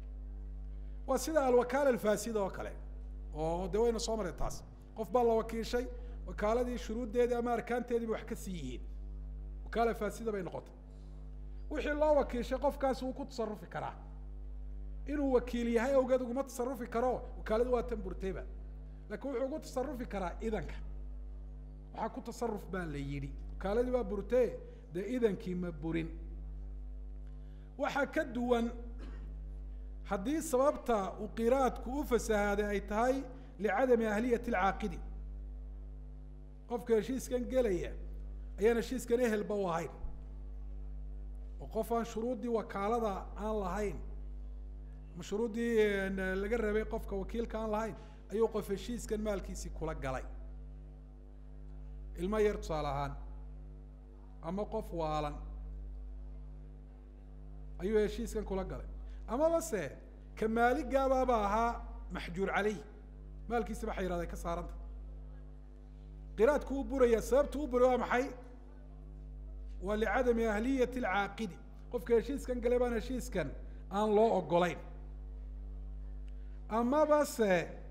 waa sida alwakaala alfaasida oo kale oo de wayna soo maray taas qof baa la wakiishay wakaaladii shuruuddeedii ama arkaanteediiba wax ka sii yihiin wakaala faasida bay noqotay wixii loo wakiishay qofkaasi wuu ku tasarufi karaa inuu wakiil yahay awgeed uguma tasarufi karo wakaaladu waa tan burtayba laakiin wuxuu ugu tasarufi karaa idanka waxaa ku tasaruf baa la yidhi wakaaladii waa burtee dee idankii ma burin waxaa ka duwan haddii sababta uu qiraadku u fasahaaday ay tahay licadami ahliyati alcaaqidi qofka heshiiskan gelaya ayaan heshiiskan ehelba u ahayn oo qof aan shuruuddii wakaalada aan lahayn ama shuruuddii laga rabay qofka wakiilka aan lahayn ayuu qof heshiiskan maalkiisii kula galay ilmo yar tusaale ahaan ama qof waalan ayuu heshiiskan kula galay amaba se ka maaligaababa ahaa maxjuur caleyh maalkiisaba xayraaday ka saaranta qiraadku u buraya sababtu u buray waa maxay waa licadami ahliyati alcaaqidi qofka heshiiskan galay baan heshiiskan aan loo ogolayn amaba se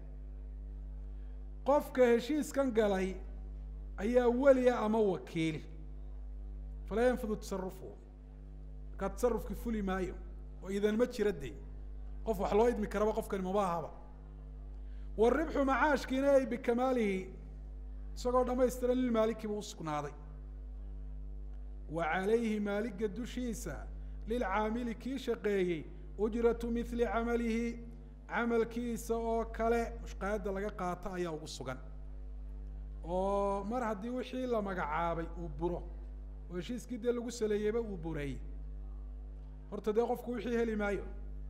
qofka heshiiskan galay ayaa weliya ama wakiil falaa yanfudu tasarufu markaa tasarufkii fuli maayo oo idan ma jira dee qof wax loo idmi karaba qofkani maba ahaba والربح معاشكina ay bikamaalihi isagoo dhamaystiran lilmaaliki buu usugnaaday wa calayhi maaliga dushiisa lilcaamili kii shaqeeyey ujratu mithli camalihi camalkiisa oo kale mushqaayadda laga qaato ayaa ugu sugan oo mar haddii wixii la magacaabay uu buro oo heshiiskii dee lagu saleeyeyba uu bureeyey horta dee qofku wixii heli maayo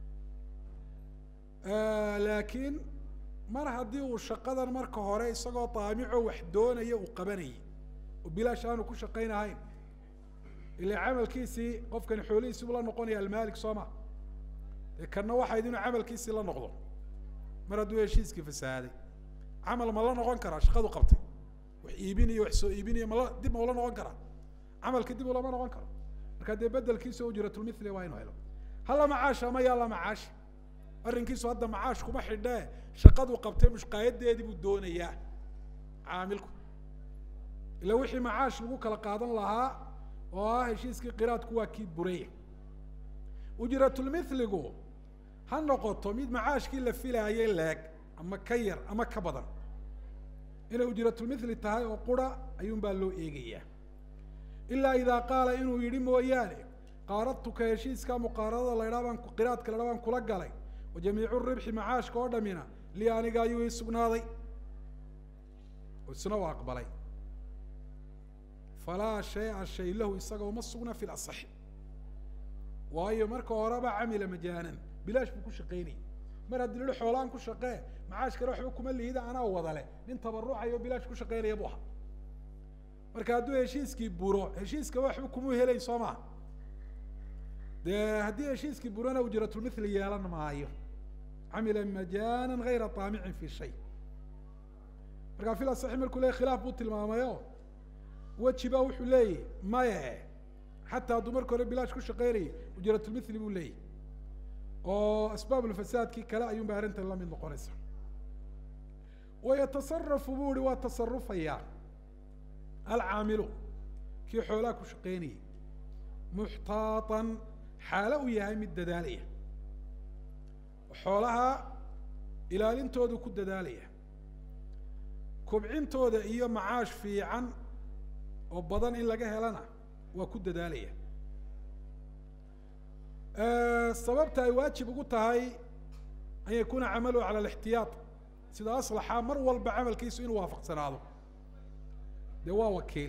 laakiin mar haddii uu shaqadan marka hore isagoo daamico wax doonaya uu qabanayay oo bilaash aanu ku shaqaynahayn ilaa camalkiisii qofkani xoolihiisii buu la noqonaya almaalik soo ma dee kanna waxayd inuu camalkiisii la noqdo mar hadduu heshiiskii fasaaday camal ma la noqon karaa shaqadu qabtay wax iibinayo wax soo iibinayo mala dib ma ula noqon karaa camalkii dib ulama noqon karo marka dee bedelkiisa ujratulmithli waa inuu helo hala macaasha ama yaa la macaashi arrinkiisu hadda macaash kuma xidhee shaqaduu qabtay mushqaayadeedii buu doonayaa caamilku ila wixii macaash lagu kala qaadan lahaa oo ah heshiiskii qiraadku waa kii buraya ujratulmithligu ha noqoto mid macaashkii la filaayay leeg ama ka yar ama ka badan inay ujratulmithli tahay oo qura ayuun baa loo eegayaa ilaa idaa qaala inuu yidhi mooyaane qaaradtuka heshiiska muqaaradada la idhaa baan qiraadka la idhaa baan kula galay wajamiicu ribxi macaashka oo dhamina li aniga ayuu ii sugnaaday isna u aqbalay falaa shay-a shay lahu isaga uma sugna fi lasaxi waayo marka horeba camila majaanan bilaash buu ku shaqaynayay mar haddii lihi xoolaan ku shaqee macaashkana waxba kuma liida anaa wadale nin tabarucayo bilaash ku shaqaynaya bu aha marka hadduu heshiiskii buro heshiiska waxba kumuu helayn soo maha dee haddii heshiiskii burana ujratulmithli yeelan maayo camila majaanan gayra taamicin fi shay markaa fil asaxi markuu leeyay khilaaf buu tilmaamayo weji baa wuxuu leeyahy maye xataa hadduu marka hore bilaash ku shaqaynayay ujratulmithli buu leeyahy oo asbaabulfasaadkii kale ayuun ba arrintan la mid noqonaysa wayatasarafu buu ihi waa tasarufayaa alcaamilu kii xoolaha ku shaqaynayay muxtaatan xaalo uu yahay mid dadaalaya xoolaha ilaalintoodu ku dadaalaya kobcintooda iyo macaash fiican oo badan in laga helana waa ku dadaalaya sababta ay waajib ugu tahay an yakuna camaluhu cala alixtiyaad sida aslaxa mar walba camalkiisu inuu waafaqsanaado dee waa wakiil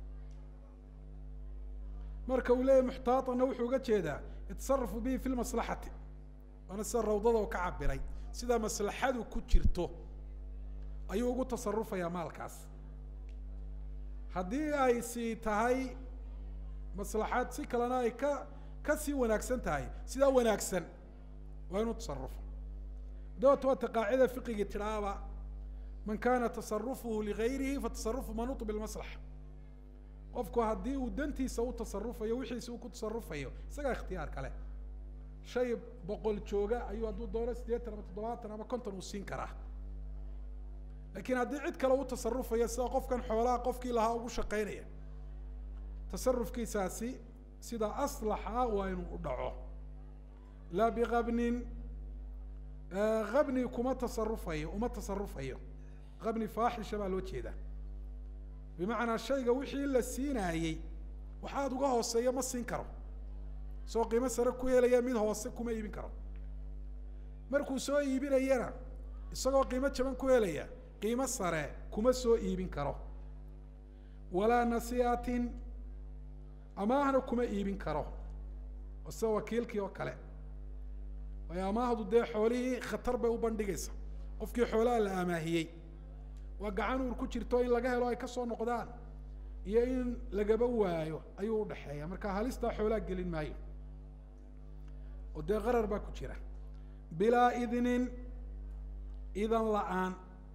marka uu leeyahy muxtaaطana wuxuu uga jeedaa yatasarafu bihi fi lmaslaxati waana sida rawdada oo ka cabiray sida maslaxadu ku jirto ayuu ugu tasarufayaa maalkaas haddii ay sii tahay maslaxaad si kalena ay ka kasii wanaagsan tahay sidaa wanaagsan waa inuu tasarufo doota waata qaacida fiqigii tidhaaba man kana tasarufuhu ligayrihi fatasarufu manuuط bilmaslaxa qofku haddii uu dantiisa u tasarufayo wixiisa uu ku tasarufayo isagaa ikhtiyaar kale shay boqol jooga ayuu hadduu doono siddeetan ama toddobaatan ama konton uu siin karaa laakiin haddii cid kale u tasarufayo sida qofkan xoolaha qofkii lahaa ugu shaqaynaya tasarufkiisaasi sida aslaxa waa inuu u dhaco laa bikabnin kabni kuma tasarufayo uma tasarufayo kabni faaxisha baa loo jeedaa bimacnaa shayga wixii la siinaayey waxaad uga hooseeya ma siin karo soo qiimo sare ku helaya mid hoose kuma iibin karo markuu soo iibinayana isagoo qiimo jaban ku helaya qiimo sare kuma soo iibin karo walaa nasiatin amaahna kuma iibin karo oo sida wakiilkii oo kale waayo amaahdu dee xoolihii khatar bay u bandhigaysa qofkii xoolaha la amaahiyey waa gacan uur ku jirto in laga helo ay kasoo noqdaan iyo in lagaba waayo ayuu udhaxeeya marka halistaa xoolaha gelin maayo oo dee qarar baa ku jira bilaa idnin idan la-aan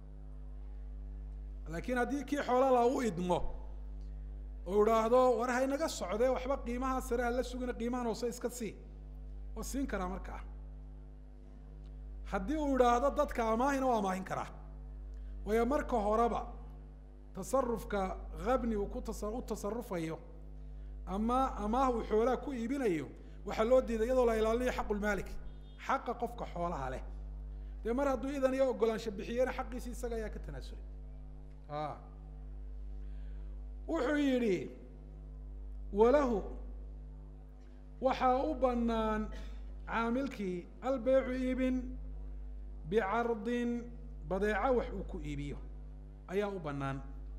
laakiin haddii kii xoola la u idmo oo idhaahdo war haynaga socdee waxba qiimaha sare hala sugina qiimahan hoose iska sii waa siin karaa markaa haddii uu idhaahdo dadka amaahina waa amaahin karaa waayo marka horeba tasarufka habni uu ku tasa u tasarufayo ama amaah uu xoolaha ku iibinayo waxaa loo diiday iyadoo la ilaalinayo xaqulmaalik xaqa qofka xoolaha leh dee mar hadduu idan iyo ogolaansho bixiyena xaqiisi isaga ayaa ka tanaasulay a wuxuu yidhi walahu waxaa u banaan caamilkii albeycu iibin bicardin badeeco wax uu ku iibiyo ayaa u banaan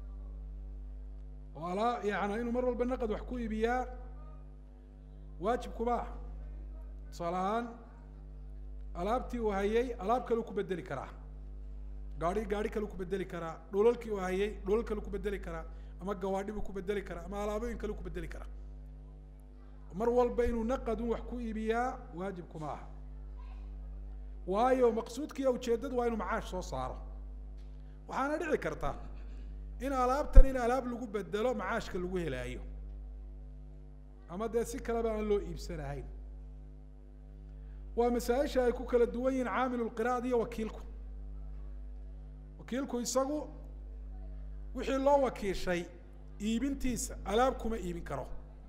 oo alaa yani inuu mar walba naqad wax ku iibiyaa waajib kuma ah tusaale ahaan alaabtii uu hayay alaab kale ku bedeli karaa gaari gaari kale ku bedeli karaa dholalkii uu hayay dholal kale ku bedeli karaa ama gawaadhi buu ku bedeli karaa ama alaabooyin kale ku bedeli karaa mar walba inuu naqadun wax ku iibiyaa waajib kuma aha waayo maqsuudkiiya ujeeddadu waa inuu macaash soo saaro waxaana dhici karta in alaabtan in alaab lagu bedelo macaashka lagu helaayo ama dee si kaleba aan loo iibsanahayn waa masaaisha ay ku kala duwan yihiin caamilu lqiraad iyo wakiilku wakiilku isagu wixii loo wakiishay iibintiisa alaab kuma iibin karo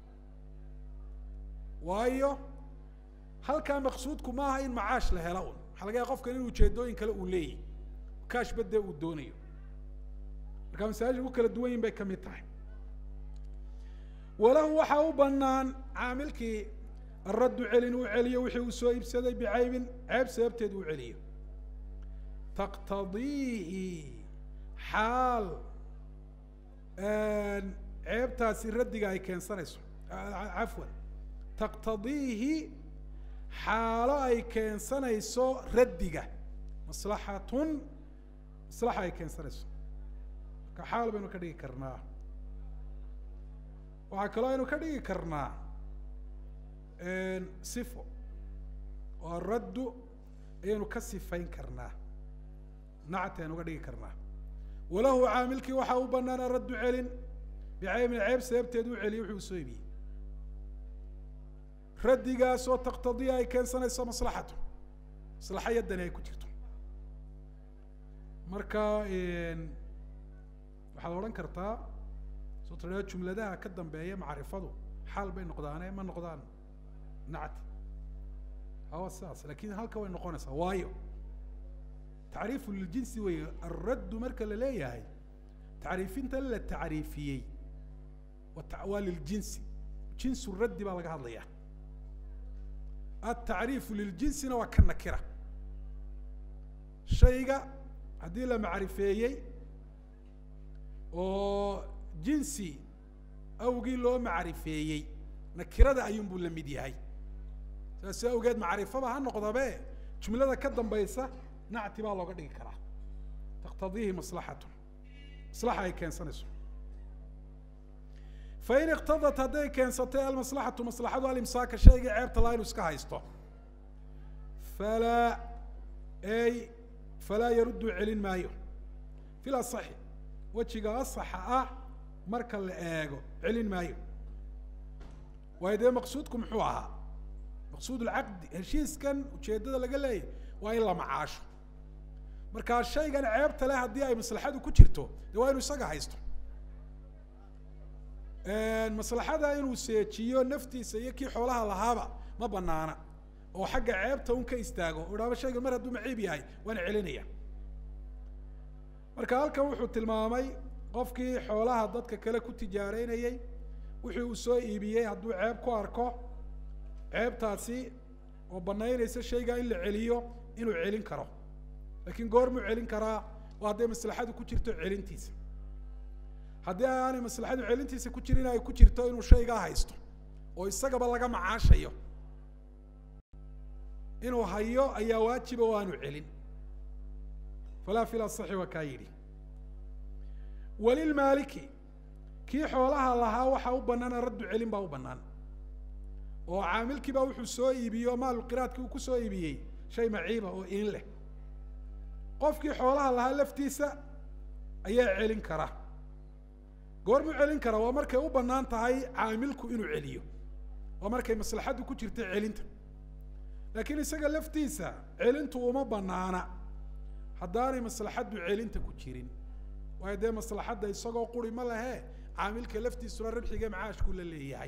waayo halkaa maqsuudku ma aha in macaash la helo un waxaa laga yahay qofkan in ujeedooyin kale uu leeyahy kaash badee uu doonayo marka masaajid ku kala duwan yihin bay kamid tahay walahu waxaa u banaan caamilkii araddu celin uu celiyo wixii uu soo iibsaday bicaybin ceeb sababteed uu celiyo taqtadiihi xaal ceebtaasi raddiga ay keensanayso cafwan taqtadiihi xaalo ay keensanayso raddiga maslaxatun maslaxa ay keensanayso marka xaal baynu ka dhigi karnaa waxaa kaloo aynu ka dhigi karnaa sifo oo araddu ayaynu ka sifayn karnaa nacti aynu uga dhigi karnaa walahu caamilkii waxaa u banaan araddu celin bicaybin ceeb sababteed u celiyo wuxuu soo ibiyey raddigaasoo taqtadiya ay keensanayso maslaxatu maslaxa yaddani ay ku jirto marka waxaad odhan kartaa soo tiraa jumladaha ka dambeeya macrifadu xaal bay noqdaane ma noqdaan nacti hawa saas lakin halka way noqonaysaa waayo tacriifu liljinsi wey alraddu marka la leeyahay tacriifinta la tacriifiyey waa liljinsi jinsu raddi baa laga hadlaya atacriifu liljinsina waa ka nakira shayga haddii la macrifeeyey oo jinsi awgii loo macrifeeyey nakirada ayuun buu la mid yahay saas awgeed macrifaba ha noqdabe jumlada ka dambaysa nacti baa looga dhigi karaa taqtadiihi maslaxatu maslaxa ay keensanayso fain iqtadat hadday keensatay almaslaxatu maslaxadu alimsaaka shayga ceebta laa inuu iska haysto falaa ay falaa yaruddu celin maayo fil asaxi wejiga asaxa ah marka la eego celin maayo waayo dee maqsuudku muxuu ahaa maqsuud lcaqdi heshiiskan ujeeddada laga leeyahy waa in la macaasho markaa shaygan ceebta leh haddii ay maslaxadu ku jirto dee waa inuu isaga haysto maslaxada inuu seejiyo naftiisa iyo kii xoolaha lahaaba ma banaana oo xagga ceebta un ka istaago o dhaaba shaygan mar hadduu maciib yahay waana celinaya marka halkan wuxuu tilmaamay qofkii xoolaha dadka kale ku tijaareynayey wixii uu soo iibiyey hadduu ceeb ku arko ceebtaasi oo banaynaysa shaygaa in la celiyo inuu celin karo laakiin goormuu celin karaa oo hadday maslaxadu ku jirto celintiisa haddii aanay maslaxadu celintiisa ku jirin ay ku jirto inuu shaygaa haysto oo isagaba laga macaashayo inuu hayo ayaa waajiba oo aanu celin falaa fil asaxi waa kaa yidhi walilmaaliki kii xoolaha lahaa waxaa u banaana raddu celin baa u banaan oo caamilkii baa wuxuu soo iibiyey oo maalulqiraadkii uu ku soo iibiyey shay maciiba oo iin leh qofkii xoolaha lahaa laftiisa ayaa celin kara goormuu celin kara waa markay u banaan tahay caamilku inuu celiyo waa markay maslaxaddu ku jirta celinta لكن isaga laftiisa celintu uma banaana haddaanay maslaxadu celinta ku jirin waayo dee maslaxada isagoo quri ma lahe caamilka laftiisuna ribxiga macaashku la leeyahay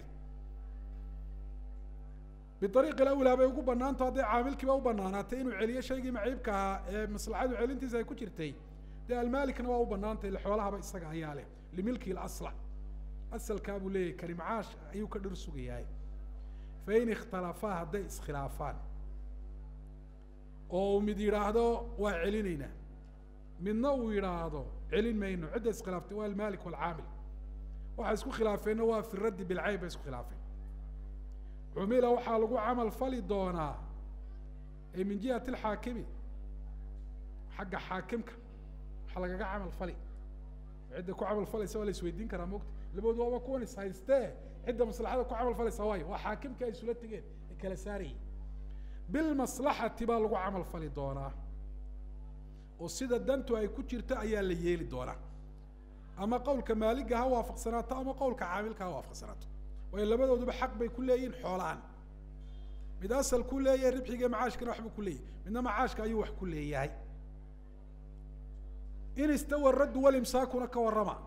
بطريقة الأولى بيقول بنان تادي عامل كي بيقول بنان تينو عليا شيء معيب كه مصلحة وعلنتي زي كتيرتي ده المالك نواه بنان تي الحوالها بيسقى هياله لملكي الأصلع أصل كابو ليه كريم عاش أيو كدر سوقي فين اختلافا هذا خلافان أو مدير هذا وعلينينا من نوير هذا علين ما إنه عدة خلاف توا المالك والعامل وحسكو خلافين هو في الرد بالعيب يسكو خلافين عميله waxaa lagu camal fali doonaa ee min jihati al-haakimi xagga haakimka waxa laga camal fali cid ku camal fali soo la isweydiin karaa moogta labadu waa kuwan is haystee cid maslaxada ku camal fali saway waa haakimka ay sula tageen kala saari bil maslahati baa lagu camal fali doonaa oo sida dantu ay ku jirto ayaa la yeeli doonaa ama qowlka maaliga ha waafaqsanaato ama qowlka caamilka ha waafaqsanaato وإلا بدو دب حق بكلين حولان مداسل كلية ربحي معاش كنا وحب كلية من معاش كأيو وح كلية هاي إن استوى الرد والإمساك ونك والرمى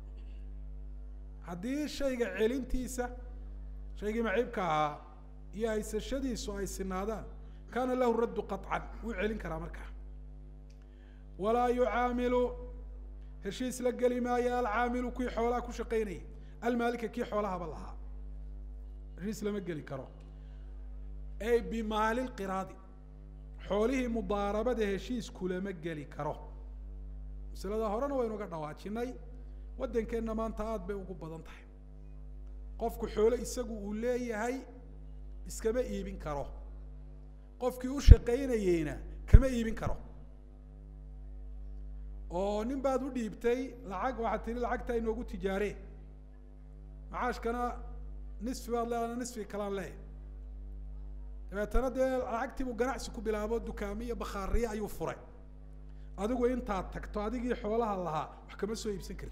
هذه الشيء علين تيسا شيء معيب كا يا إيس الشديد سواء السنادان كان له الرد قطعا وعلين كرامرك ولا يعامل هالشيء سلق لما يا العامل كي حولاك وشقيني المالك كي حولها بالله رئيس لما قال كرو أي بمال القراضي حوله مضاربة ده شيء كل ما قال كرو مثلا ده هرنا وينو قد نواتشناي ودن كأن ما أنت عاد بيوقف بدن طيب قفك حوله يسقو ولاي هاي إسكما يبين كرو قفك يوشقين يينا كما يبين كرو أو نم بعد ودي بتاعي لعق واحد تاني لعق تاني نوجو تجاري معاش كنا نصف والله أنا نصف كلام له ترى ده عقتي وجناح سكوب بلابود دكامية بخارية أيوة فرع هذا هو أنت تكتو هذا يجي حولها الله وحكم سوي بسكرت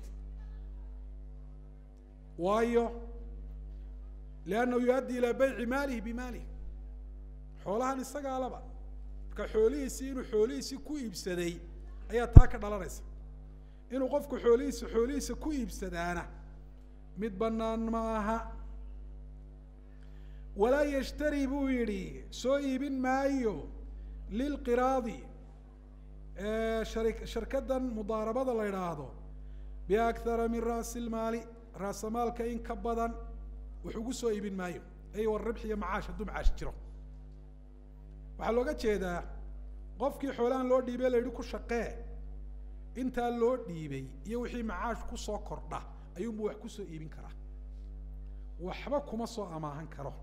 وايو لأنه يؤدي إلى بيع ماله بماله حولها نستقى على بعض كحولي يصير وحولي يصير كوي بسدي أي تاكد على رأسه إنه قفك حولي يصير حولي يصير كوي بسدانة متبنان معها ولا يشتري بويري سوي بن مايو للقراضي آه شركة شركة مضاربة الله يراهدو بأكثر من رأس المال رأس مال كين كبدا وحقو سوي بن مايو أي والربح يا معاش هدو معاش جرو وحلوقات شيدا قفكي حولان لو ديبي ليدوكو شقاه انت لو ديبي يوحي معاش كو سو كردة أيوم بو وحكو سوي بن كراه وحبكو ما سو أماهن كراه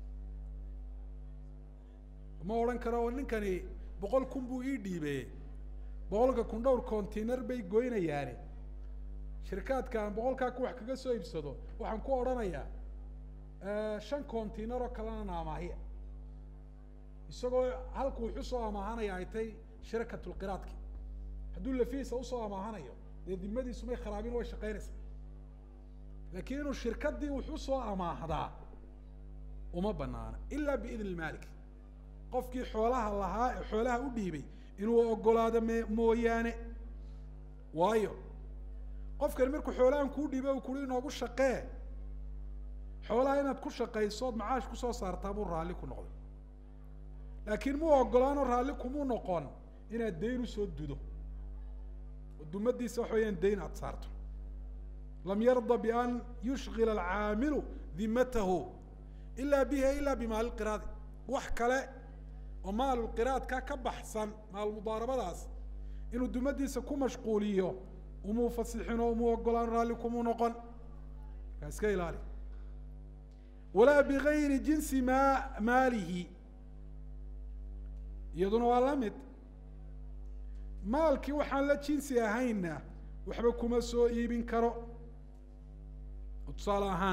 ما أوران كراو نكني بقول كم بو إيدي به بقول ككون دور كونتينر بي جوينا يعني شركات كان بقول كاكو حكي قصو يبصدو وحن كو أورانا يا آه شن كونتينر وكلنا نعمة هي يسوقو هالكو يحسوا معانا يعني تي شركة القرات كي هدول اللي فيه سوسوا معانا يو دي دمدي سمي خرابين وشقيرس لكنه الشركات دي وحسوا مع هذا وما بنانا إلا بإذن المالك قفكي حولها الله حولها وديبي إنه أقول هذا مويانه وايو قفك المركو حولها نكون ديبي وكلين نقول شقاه حولها هنا تكون شقاه صوت معاش كسو صار تابو راليكو نقول لكن مو أقولانو راليكو مو نقون إن الدين سود دودو ودمدي سوحوين دين أتصارته لم يرضى بأن يشغل العامل ذمته إلا بها إلا بمال القراضي وحكلا ومال القراض كبحسن مال المضاربة داس إنه دمدي سكو مشغوليو ومو فصيحين ومو أقولان راليكم ونقن كاسكي لالي ولا بغير جنس ما ماله يدون والامد مالكي وحان لا جنسي أهينا وحبكم سو إيبين كرو وتصالحان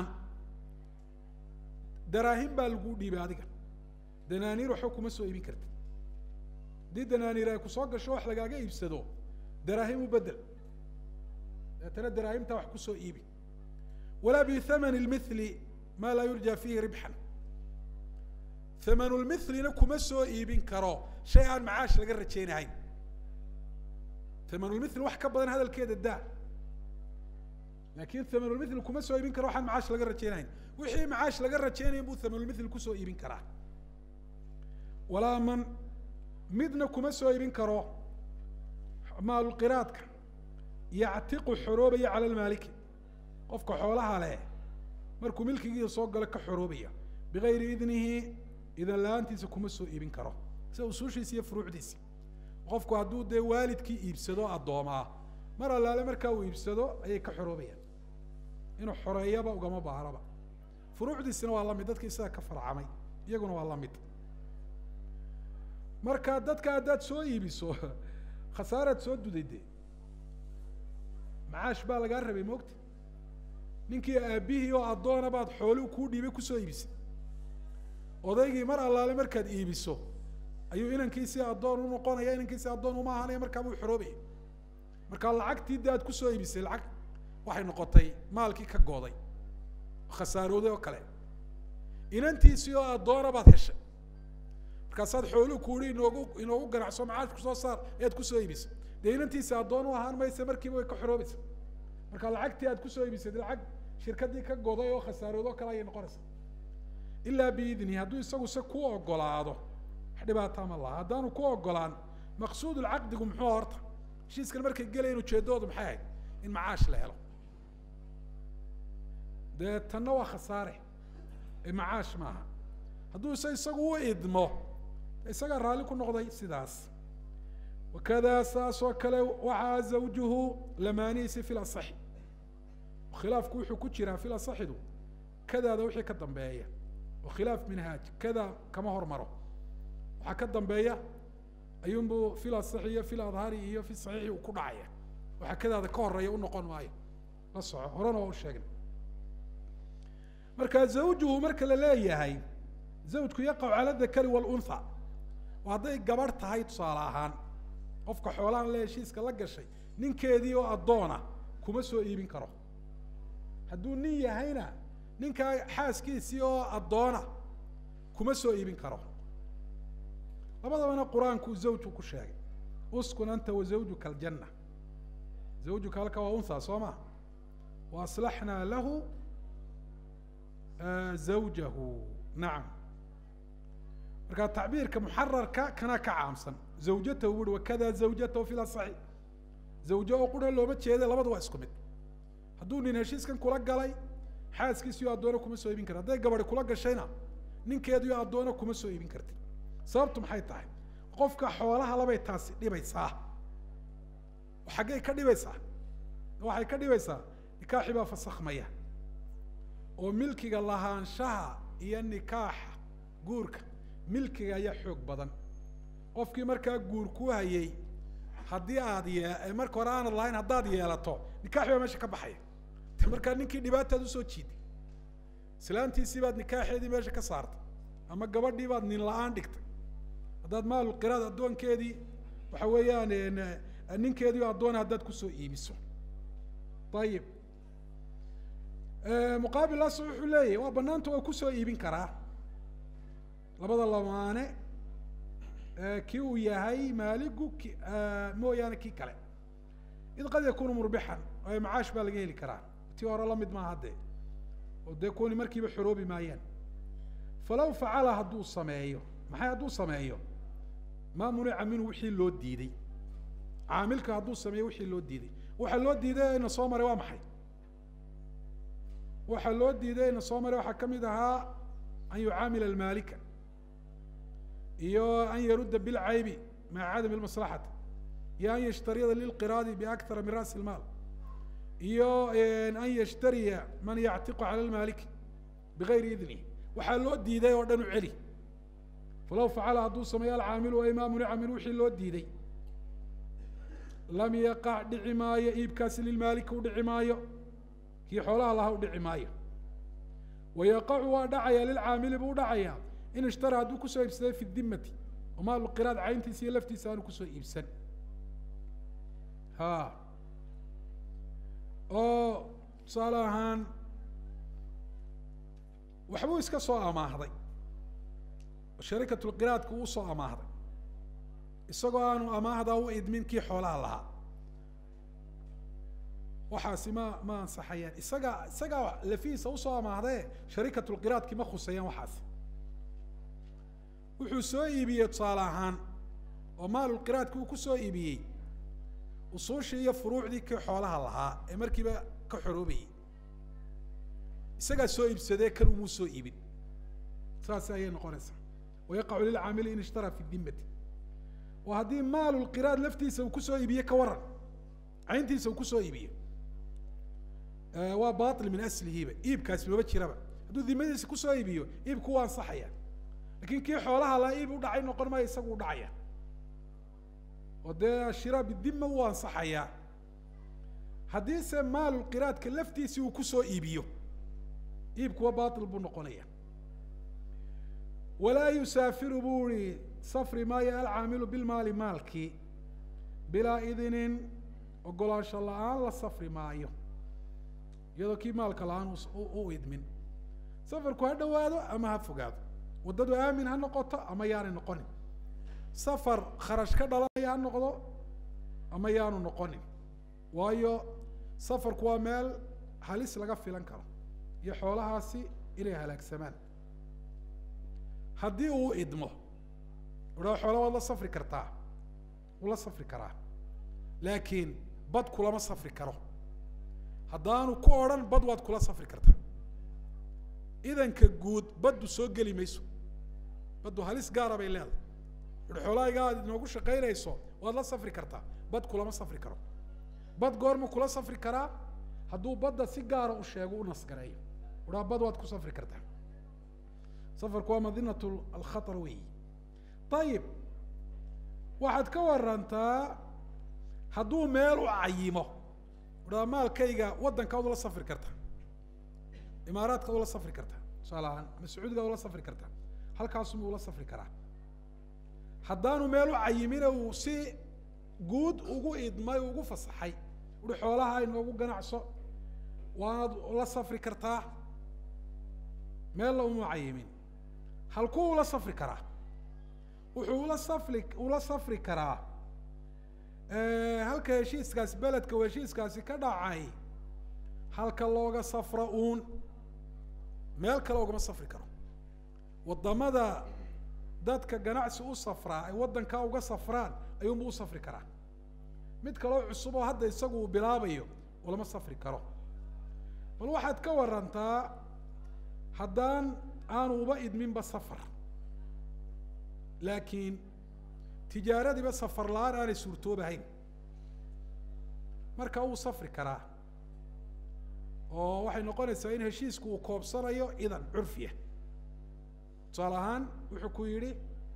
دراهم بالقودي بعدك دنانير وحكم سو إيبين كرت دي دنانير أكو صاق شوح لقاقا يبسدو دراهم مبدل ترى دراهم تا وحكو سو إيبين ولا بثمن المثل ما لا يرجى فيه ربحا ثمن المثل كما سو إيبين كرو شيئا معاش لقى رجين هاي ثمن المثل واحد كبدن هذا الكيد الداع لكن ثمن المثل كما سو إيبين كرو حد معاش لقى رجين هاي وحي معاش لقى رجين يبو ثمن المثل كسو إيبين كراه ولا من مدنا كما سو إيبين كرو مال القرادك يعتق حروبية على المالك قفك حولها عليه مركو ملكي يصوق لك حروبية بغير إذنه إذا لا أنت سكما سو إيبين كرو سو سوشي سي فروع ديسي قفك هدو دي والدك يبسدو الضوما مرة لا لا مركو يبسدو أي كحروبية إنه حرية بقى وقام بهربا فروع ديسي والله مدتك إسا كفر عمي يقولون والله مد مركا دتك أدات سو إيبسو خسارة سو دو دي, دي. معاش baa laga rabay moogta ninkii aabihii oo adoona baad xoolo ku dhiibay ku soo iibisay odaygii mar allaale markaad iibiso ayuu inankiisii adoon u noqonaya inankiisii adoon uma ahanaya markaa buu xoroobay markaa lacagtii daad ku soo iibisay lacag waxay noqotay maalkii ka gooday khasaarooday oo kale inantiisii oo adoona baad heshay markaasaad xoolo ku dhiibay inoogu inoogu ganacso macaash ku soo saar eed ku soo iibisay deynantiisa adoon u ahaan maysa markiiba way ka xoroobaysa marka lacagtii aad ku soo iibisay lacag shirkadii ka goday oo khasaaroodo kale ay noqonaysa ilaa biidni hadduu isagu se ku ogolaado dhibaato ma laha haddaanu ku ogolaan maqsuud alcaqdigu muxuu horta heshiiskan markay galayeen ujeedadoodu maxay ahayd in macaash la helo dee tanna waa khasaare ee macaash maaha hadduu se isagu u idmo isagaa raalli ku noqday sidaas وكذا ساس وكلا وعى زوجه لمانيس في الأصح وخلاف كوحو كتشرا في الأصح دو كذا ذا وحي كالضنبايا وخلاف منهاج كذا كما هو مرو وحكا الضنبايا أيوم في الأصحية في الأظهارية في الصحيح وكرعية وحكذا ذا كور رأي ونقون واي نصعه هرانا والشاقل مركز زوجه مركز لا يهي زوجك يقع على الذكر والأنثى وهذا قبرت هاي تصالحان qofka xoolahan la heshiiska la gashay ninkeedii oo adoona kuma soo iibin karo hadduu nin yahayna ninka xaaskiisii oo adoona kuma soo iibin karo labadabana quraanku zawjku ku sheegay uskun anta wa zawjuka aljanna zawjuka halka waa unsa sooma wa aslahna lahu zawjahu na'am marka تعبيرك محررك كنا كعامسن زوجته وكذا زوجته في الصحيح زوجه وقولنا لو ما تشيده لبد waa isku mid haduu nin heshiiskan kula galay xaaskiisu adoona kuma soo iibin kara haday gabadh kula gashayna ninkeedu adoona kuma soo iibin kartid sababtu maxay tahay qofka xoolaha labay taasi dhibaysaa waxay ka dhibaysaa waxay ka dhibaysaa nikaaxi baa fasakhmaya oo milkiga lahaanshaha iyo nikaaxa guurka milkiga ayaa xoog badan qofkii markaa guur ku hayay haddii aad yee marka hore aanad lahayn haddaad yeelato nikaaxi baa meesha ka baxaya markaa ninkii dhibaataad usoo jiiday islaantiisii baad nikaaxeedii meesha ka saartay ama gabadhii baad nin la-aan dhigtay haddaad maal qiraad addoonkeedii waxa weeyaan ninkeedii addoon haddaad kusoo iibiso ayib muqaabil laas wuxuu leeyahay waa banaanta waa kusoo iibin karaa labada lamaane kii uu yahay maaligu mooyaane kii kale id qad yakunu murbixan ay macaash baa laga heli karaa tii hore la mid maaha dee oo dee kuwani markiiba xoroobi maayaan falaw facala hadduu sameeyo maxay hadduu sameeyo maa munica minhu wixii loo diiday caamilka hadduu sameeyo wixii loo diiday waxa loo diiday ina soo maray waa maxay waxa loo diiday ina soo maray waxaa ka mid ahaa an yucaamila almaalika iyo an yarudda bilcaybi maca cadami almaslaxati iyo an yashtariyada lilqiraadi biakthara min ra'si almaal iyo an yashtariya man yactiqu cala almaaliki bigayri idnihi waxaa loo diiday oo dhan u celi falaw facala hadduu sameeyo alcaamilu ay maa munica min wixii loo diiday lam yaqac dhici maayo iibkaasi lilmaaliki u dhici maayo kii xoolaha lahaa u dhici maayo wayaqacu waa dhacaya lilcaamili buu dhacaya in ishtara hadduu kusoo iibsaday fi dimati ومال القراد عينتي سي لفتي سانو كسو إبسن ها أو صالحان وحبو إسكا سو أماهضي شركة القراءة كوصو أماهد إسقوا أنو أماهد أو إدمين كي حولها لها وحاسي ما ما أنصحيان إسقى إسقى لفيس أوصو أماهد شركة القراءة كي ما خصيان وحاسي وحسوا إيبية صالحان ومال القراءة كو كسوا إيبية وصوشي فروع دي كي حولها لها إمركبة كحروبي إسقى سو إبسده كانوا مو سو إيبين ساسا هي نقرسها ويقع للعامل إن اشترى في الذمة وهذه مال القراء لفتي سو كسو إيبيه كورا عينتي سو كسو إيبيه آه وباطل من أصله هيبة إيب كاسب ببتشي ربع هذو ذمة سو كسو إيبيه إيب كوان صحيا لكن كي حولها لا إيب ودعي نقر ما يسقو دعيا وده الشراء بالذمة وان صحيا حديث مال القراء كلفتي سو كسو إيبيه إيب كوا باطل بنقونية ولا يسافر بوري صفر ما العامل بالمال مالكي بلا إذن وقال إن شاء الله لا صفر ما يو يدو كي مالك الآن أو إدمن صفر كوهد وهذا أما هفقاد وددو آمن هالنقطة أما يان نقوني صفر خرج كده لا يان نقطة أما يان نقوني وايو صفر كوا مال حاليس لقى في لنكرة يحولها سي إليها لك سمان haddii uu idmo wuxuu xoolo wada safri kartaa wala safri karaa laakiin bad kulama safri karo haddaanu ku oran bad waad kula safri kartaa idanka guud baddu soo gali mayso baddu halis gaar ah bay leedahay wuxuu xoolahayga aad inoogu shaqaynayso waad la safri kartaa bad kulama safri karo bad goorma kula safri karaa hadduu badda si gaar ah u sheego u nasgareeyo wuxuu bad waad ku safri kartaa سفر كوا مدينة الخطر وي طيب واحد كورنتا هدو ميل وعيمه ودا مال كيغا ودن كودا لا سفر كرتا امارات كودا لا سفر كرتا صالحان مسعود كودا لا سفر كرتا halkaas uu la safri karaa haddaanu meel u cayimina uu si guud ugu idmay ugu fasaxay uu xoolaha inoogu ganacso waad la safri kartaa meel la u cayimin halkuu la safri karaa wuxuu la safri ula safri karaa ee halka heshiiskaas beledka heshiiskaasi ka dhacay halka looga safro uun meel kale ugama safri karo wadamada dadka ganacsi u safraa ay wadanka uga safraan ayuu u safri karaa mid kale oo cusub oo hadda isagu bilaabayo wala ma safri karo bal waxaad ka warantaa haddaan aanu uba idminba safar laakiin tijaaradiiba safar la-aan aanay suurtoobahayn marka uu safri karaa oo waxay noqonaysaa in heshiisku uu koobsanayo idan curfiya tusaale ahaan wuxuu ku yidhi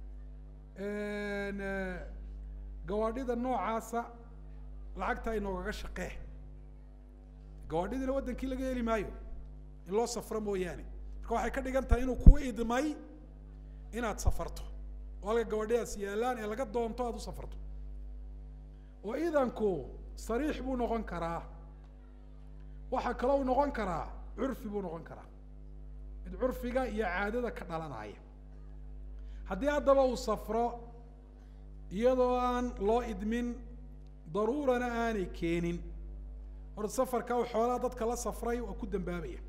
gawaadhida noocaasa lacagta inoogaga shaqee gawaadhidina waddankii laga heli maayo in loo safro mooyaane marka waxay ka dhigan tahay inuu kuu idmay inaad safarto oo halka gawaadhidaas yaalaan ee laga doonto aad u safarto oo idanku sariix buu noqon karaa waxaa kaloo uu noqon karaa curfi buu noqon karaa mid curfiga iyo caadada ka dhalanaya haddii haddaba uu safro iyadoo aan loo idmin daruurana aanay keenin horta safarka uu xoolaha dadka la safray waa ku dambaabaya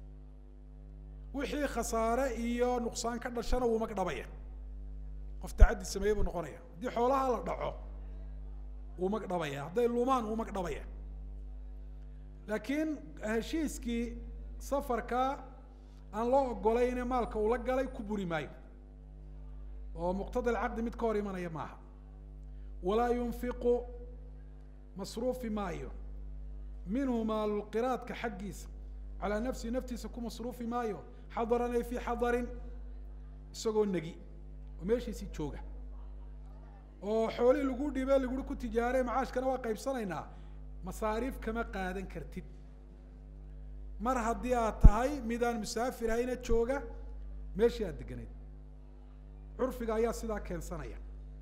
wixii khasaare iyo nuqsaan ka dhashana wuu magdhabaya qof tacaddi sameeyay buu noqonaya haddii xoolaha la dhaco wuu magdhabaya hadday lumaan wuu magdhabaya laakiin heshiiskii safarka aan loo ogolayn maalka uu la galay ku buri maayo oo muqtada alcaqdi mid ka hor imanaya maaha walaa yunfiqu masruufi maayo minhu maalu lqiraadka xaggiisa calaa nafsi naftiisa ku masruufi maayo xadaran ay fii xadarin isagoo negi oo meeshiisii jooga oo xoolihii lagu dhibe laguri ku tijaarey macaashkana waa qaybsanaynaa masaariif kama qaadan kartid mar haddii aad tahay midaan musaafir ahayna jooga meeshii aad deganayd curfiga ayaa sidaa keensanaya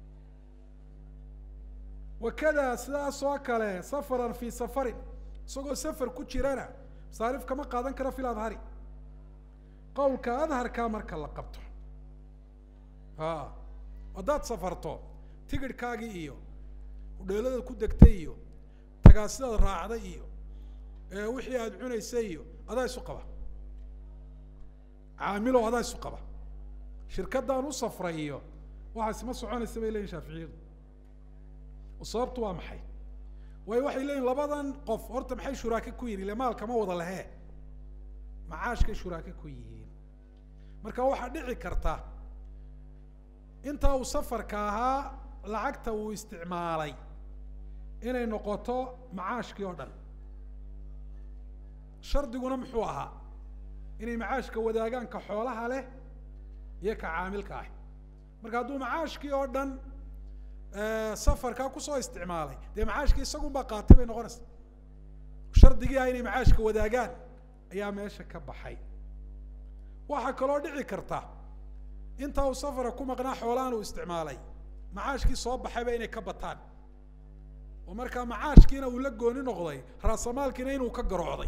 wakada sidaas oo kale safaran fii safarin isagoo safar ku jirana masaariif kama qaadan karo fil adhari qowlka adharkaa marka la qabto ها وداد سفرته تقدر كاجي إيو ودلالة كودك تيو تقاسد الراعي إيو اه وحي أدعون يسيو هذا يسقبه عامله هذا يسقبه شركة دانو صفرة إيو واحد سما سعون السبيل لين شافعين وصابته وامحي way waxay leeyihiin labadan qof horta maxay shuraaka ku yihiin ilaa maalka ma wada lahe macaashka shuraaka ku yihiin marka waxa dhici karta inta uu safarka ahaa lacagta uu isticmaalay inay noqoto macaashkii oo dhan shardiguna muxuu ahaa inay macaashka wadaagaan ka xoolaha leh iyo ka caamilka ah marka hadduu macaashkii oo dhan safarka ku soo isticmaalay de macaashkii isagu ba qaatay bay noqonaysaa shardigii ah inay macaashka wadaagaan ayaa meesha ka baxay waxa kale oo dhici karta inta uu safara ku maqnaa xoolahan uu isticmaalay macaashkii soo baxayba inay ka bataan oo marka macaashkiina uu la gooni noqday raasamaalkiina inuu ka garocday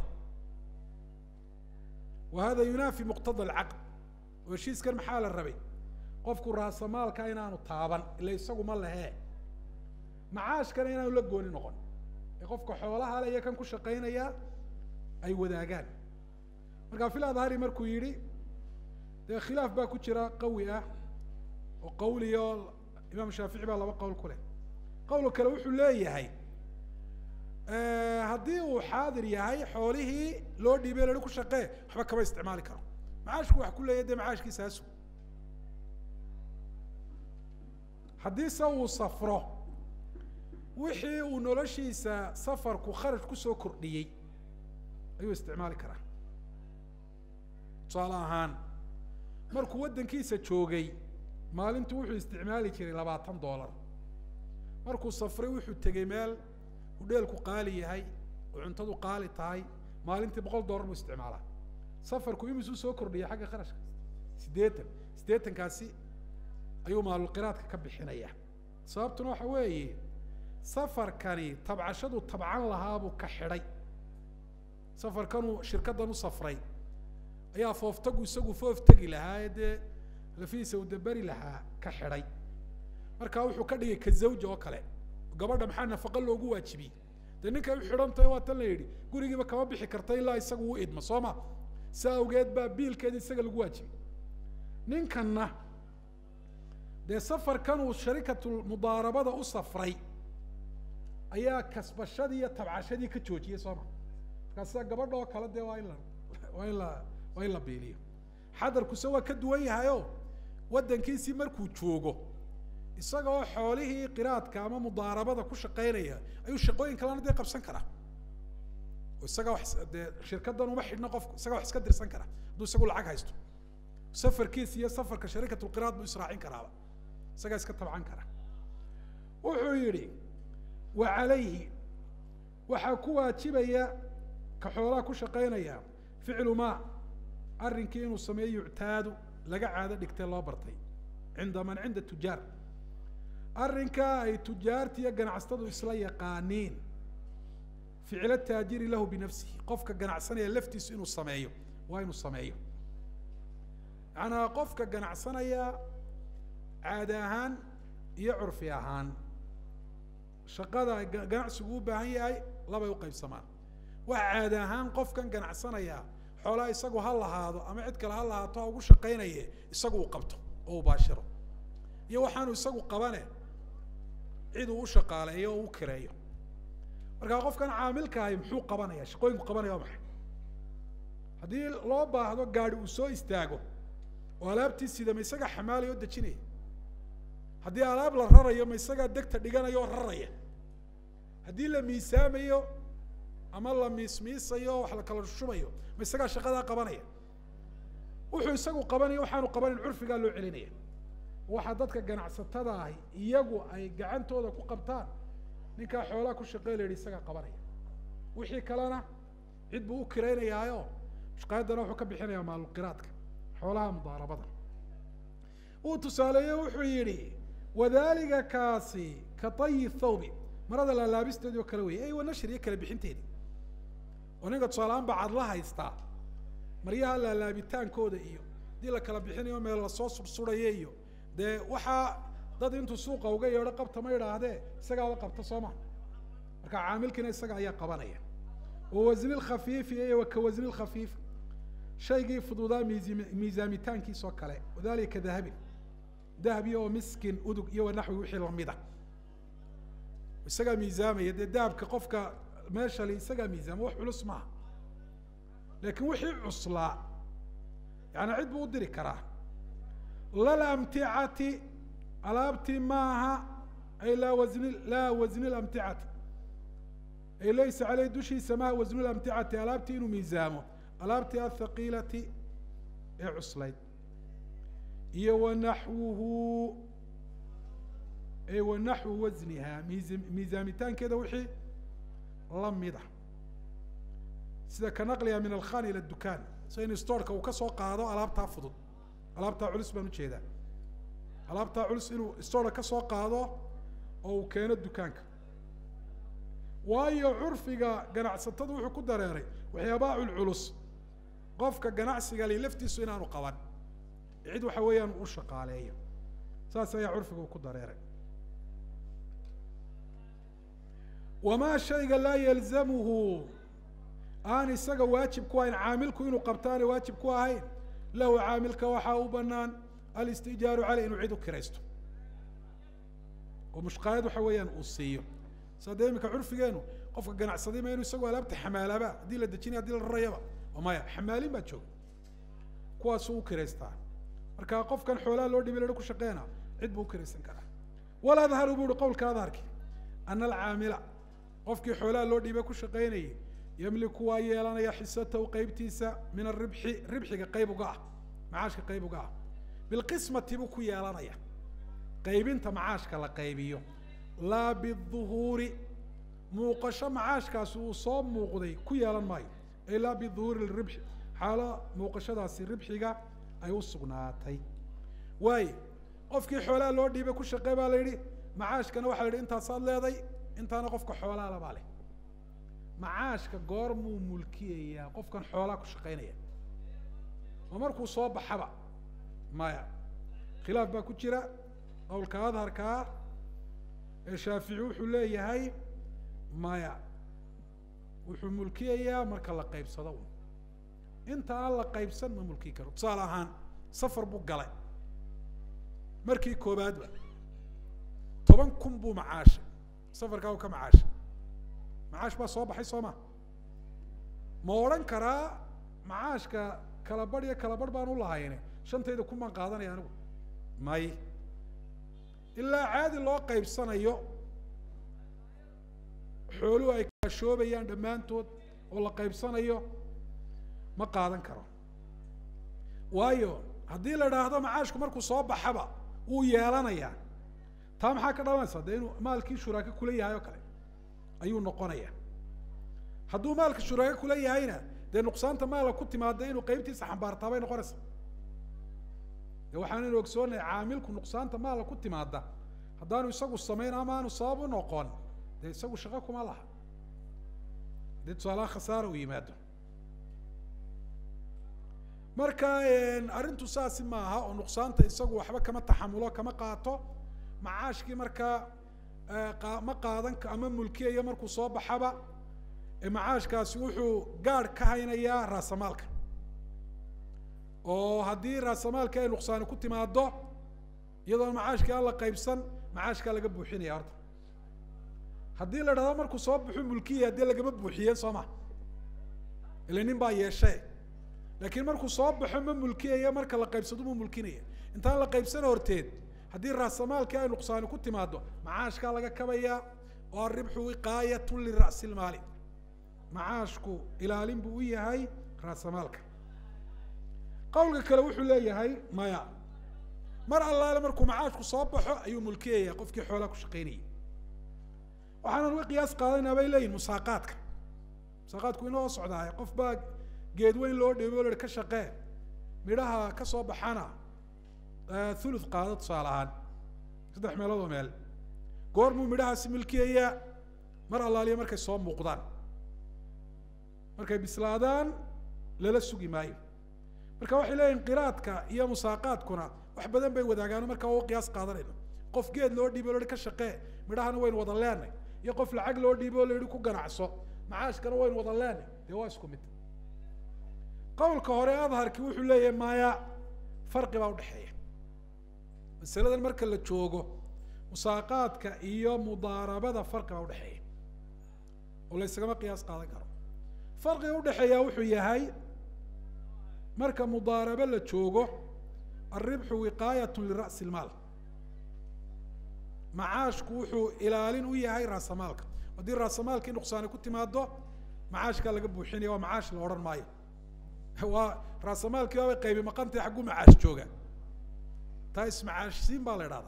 وهذا ينافي مقتضى العقد وشيء كان محل الربي قفكو راس مال كاينانو تابان الا يسقو ما لهه معاش كان inaan la gooni noqon ee qofka xoolaha la yakan ku shaqeynaya ay wadaagaan marka filaad hari markuu yiri de khilaaf ba ku jira qawi ah oo qawliyo imaam shaafici ba laba qawl ku leh qawlo kale wuxuu leeyahay ee hadii uu xaadir yahay xoolihii loo dhiibay la ku shaqee waxba kaba isticmaali karo macaashku wax ku leeyahay macaashkiisa asu haddii se uu safro wixii uu noloshiisa safarku kharaj ku soo kordhiyey ayuu isticmaali karaa tusaale ahaan markuu waddankiisa joogay maalintu wuxuu isticmaali jiray labaatan doolar markuu safray wuxuu tegey meel hudheelku qaali yahay oo cuntadu qaali tahay maalintii boqol doolar buu isticmaalaa safarku imisuu soo kordhiyay xagga kharashka siddeetan siddeetankaasi ayuu maalul qiraadka ka bixinaya sababtuna waxa weeye safarkani tabcashadu tabcan lahaa buu ka xidhay safarkanu shirkaddan u safray ayaa fooftagu isagu foof tegi lahaa dee lafiisa uu dabari lahaa ka xidhay marka wuxuu ka dhigay ka zawja oo kale gabadha maxaa nafaqo loogu waajibiyey dee ninkay u xidhan tahay waa tan la yidhi gurigiiba kama bixi karta ilaa isagu u idma soo ma saa awgeed baa biilkeeda isaga lagu waajibiyey ninkanna dee safarkan uu sharikatul mudaarabada u safray ayaa kasbashadii iyo tabcashadii ka joojiyey soo ma markaasa gabadha oo kale dee waa in la waa in la waa in la biiliyo xadarkuse waa ka duwan yahayo waddankiisii markuu joogo isagoo xoolihii qiraadka ama mudaarabada ku shaqeynaya ayuu shaqooyin kalena dee qabsan karaa oo isaga wax dee shirkaddan uma xidhno qofku isaga wax iska dirsan kara hadduu isagu lacag haysto safarkiisa iyo safarka sharikatul qiraad buu israacin karaaba isagaa iska tabcan kara wuxuu yidhi wa calayhi waxaa ku waajibaya ka xoolaha ku shaqeynaya ficlu maa arrinkii inuu sameeyo yuctaadu laga caado dhigtay loo bartay cinda man cinda tujaar arrinkaa ay tujaarta iyo ganacsatadu isla yaqaaniin ficlo taajiri lahu binafsihi qofka ganacsanaya laftiisu inuu sameeyo waa inuu sameeyo macnaa qofka ganacsanaya caada ahaan iyo curfi ahaan shaqada ganacsigu u baahan yahay labay u qaybsamaan waxa caada ahaan qofkan ganacsanaya xoolaha isagu ha lahaado ama cid kale ha lahaato ha ugu shaqeynaye isagu uu qabto oo u baashiro iyo waxaanu isagu qabane cid uu u shaqaaleeyo oo u kireeyo marka qofkan caamilka ahi muxuu qabanaya shaqooyinku qabanaya waa maxay haddii loo baahdo gaari uu soo istaago oo alaabtii sida ma isaga xamaalaya oo dejinaya haddii alaab la rarayo ma isagaa degta dhiganaya oo raraya haddii la miisaamayo ama la miismiisayo wax la kala shubayo ma isagaa shaqadaa qabanaya wuxuu isagu qabanayo waxaanu qabanin curfigaa loo celinaya waxaa dadka ganacsatada ahi iyagu ay gacantooda ku qabtaan ninkaa xoolaha ku shaqeey la yidhi isagaa qabanaya wixii kalena cid buu u kiraynayaayoo shaqaayaddana wuxuu ka bixinayaa maalulqiraadka xoolaha mudaarabada uu tusaaleeye wuxuu yidhi wadaalika kaasi ka tayi thawbi marada laalaabisteedii oo kale weeye ay waa nashri iyo kala bixinteedii oo ninka tusaalehaan baa cadla haystaa maryaha laalaabitaankooda iyo haddii la kala bixinayo meel lasoo sursurayo iyo dee waxaa dad intuu suuqa uga yeedho qabta ma idhaahdee isagaaba qabta soo ma marka caamilkiina isaga ayaa qabanaya oo wasni lkhafiifi iyo wa ka wasni lkhafiif shaygii fududaa miisi miisaamitaankiisoo kale wadalika dahabin dahab iyo miskin udug iyo wanaxwi wixii lamida isagaa miisaamaya dee dahabka qofka meesha li isagaa miisaama wax culus maaha laakiin wixii cuslaa yani cid buu u diri karaa lalamticati alaabtii maaha ay laa wasni laa wasni lamticati ay laysa caleyh dushiisa maha wasnu lamticati alaabtii inuu miisaamo alaabtii athaqiilati ee cuslayd iyo wanaxwuhu ay wanaxwu wasniha miis miisaamitaankeeda wixii lamid ah sida ka naqliha min alkhan ila dukaan so in storeka uu kasoo qaado alaabtaa fudud alaabtaa culus baan ujeedaa alaabtaa culus inuu storeka kasoo qaado oo uu keeno dukaanka waayo curfiga ganacsatadu wuxuu ku dareeray waxyaabaha culculus qofka ganacsiga li laftiisu inaanu qaban cid waxa weeyaan u shaqaaleeyo saas ayaa curfiga uu ku dareeray wamaa shayga laa yalzamuhu aan isaga waajib ku ahayn caamilku inuu qabto aanay waajib ku ahayn lahu caamilka waxaa u banaan alistijaaru caleyh inuu cid u kiraysto oo mushqaayad waxa weeyaan uu siiyo saa dee iminka curfigeenu qofka ganacsaday ma inuu isagoo alaabta xamaalaaba haddii la dejinaya hadii la rarayaba maya xamaalin baa jooga kuwaasuu u kiraystaa marka qofkan xoolaha loo dhibay laha ku shaqeena cid buu u kiraysan karaa wala adharu bu uhi qowlka adharki ana alcaamila qofkii xoolaha loo dhiibay ku shaqeynayay yamliku waa yeelanaya xisatahu qeybtiisa min aribxi ribxiga qayb uga ah macaashka qayb uga ah bilqismati buu ku yeelanaya qaybinta macaashka la qaybiyo laa biduhuuri muuqasho macaashkaasi uu soo muuqday ku yeelan maayo ay laa biduhuuri liribxi xaalo muuqashadaasi ribxiga ay u sugnaatay waayo qofkii xoolaha loo dhiibay ku shaqey baa la yidhi macaashkana waxaa la yidhi intaasaad leeday intaana qofka xoolaha labaa leh macaashka goormuu mulkiyayaa qofkan xoolaha ku shaqeynaya ma markuu soo baxaba maya khilaaf baa ku jira qowlka adharkaa ee shaafici wuxuu leeyahay maya wuxuu mulkiyayaa marka la qaybsado un inta aan la qaybsan ma mulki karo tusaale ahaan safar buu galay markii koobaadba toban kun buu macaashay safarkaa u ka macaashay macaash baa soo baxay soo ma ma odhan karaa macaashka kala barh iyo kala barh baan u lahayne shantayda kun baan qaadanaya anigu may ilaa caadi loo qaybsanayo xooluhu ay kaashoobayaan dhammaantood oo la qaybsanayo ma qaadan karo waayo haddii la idhaahdo macaashku markuu soo baxaba wuu yeelanayaa taa maxaa ka dhalanaysaa dee inuu maalkii shuraaka kula yahay oo kale ayuu noqonaya hadduu maalka shuraaka kula yahayna dee nuqsaanta maala ku timaada inuu qeybtiisa xambaartaa bay noqonaysaa de waxaanaynu ogsoonahay caamilku nuqsaanta maala ku timaada haddaanu isagu samayn ama aanu sabab u noqon dee isagu shaqo kuma laha dee tusaalaha khasaara uu yimaado marka arrintu saasi maaha oo nuqsaanta isagu waxba kama taxamulo kama qaato macaashkii markaa ma qaadan ama mulkiyayo markuu soo baxaba macaashkaasi wuxuu gaadh ka haynayaa raasamaalka oo haddii raasamaalka ay nuqsaani ku timaado iyadoona macaashkii aan la qaybsan macaashkaa laga buuxinaya horta haddii la dhahdo markuu soo baxu mulkiyaya dee lagama buuxiyeen soo ma ila nin baa yeeshe laakiin markuu soo baxo ma mulkiyaya marka la qaybsado mu mulkinaya intaan la qaybsana horteed haddii raasamaalkii ay nuqsaani ku timaado macaashkaa laga kabayaa oo aribxu wiqaayatun lira'si lmaali macaashku ilaalin buu u yahay raasamaalka qowlka kale wuxuu leeyahay maya mar allaale markuu macaashku soo baxo ayuu mulkiyaya qofkii xoolaha ku shaqeynayay waxaanan uga qiyaas qaadanaa bay leeyihin musaaqaadka musaaqaadku inoo socdaay qof baa geed weyn loo dheebi o la ka shaqee midhaha ka soo baxana thuluth qaado tusaale ahaan saddex meeloodoo meel goormuu midhahaasi milkiyayaa mar allaaliya markay soo muuqdaan markay bislaadaan lala sugi maayo marka waxay leeyihin qiraadka iyo musaaqaadkuna wax badan bay wadaagaan markaa oo qiyaas qaadanayno qof geed loo dhiibo loo ka shaqee midhahana waynu wada leenay iyo qof lacag loo dhiibo loo ku ganacso macaashkana waynu wada leenay dee waa isku mid qowlka hore adharki wuxuu leeyahay maya farqi baa u dhaxeeya masaladan marka la joogo musaaqaadka iyo mudaarabada farqi baa u dhaxeeya oo la isagama qiyaas qaadan karo farqiga u dhaxeeya wuxuu yahay marka mudaaraba la joogo الربح وقاية لرأس المال معاشك وحو إلالين وياهي رأس مالك ودي رأس مالك نقصان كنت ما دو معاشك اللي قبو حيني ومعاش الورن ماي هو رأس مالك يا قيبي مقامتي حقو معاش جوجا تايس معاش سين بالي هذا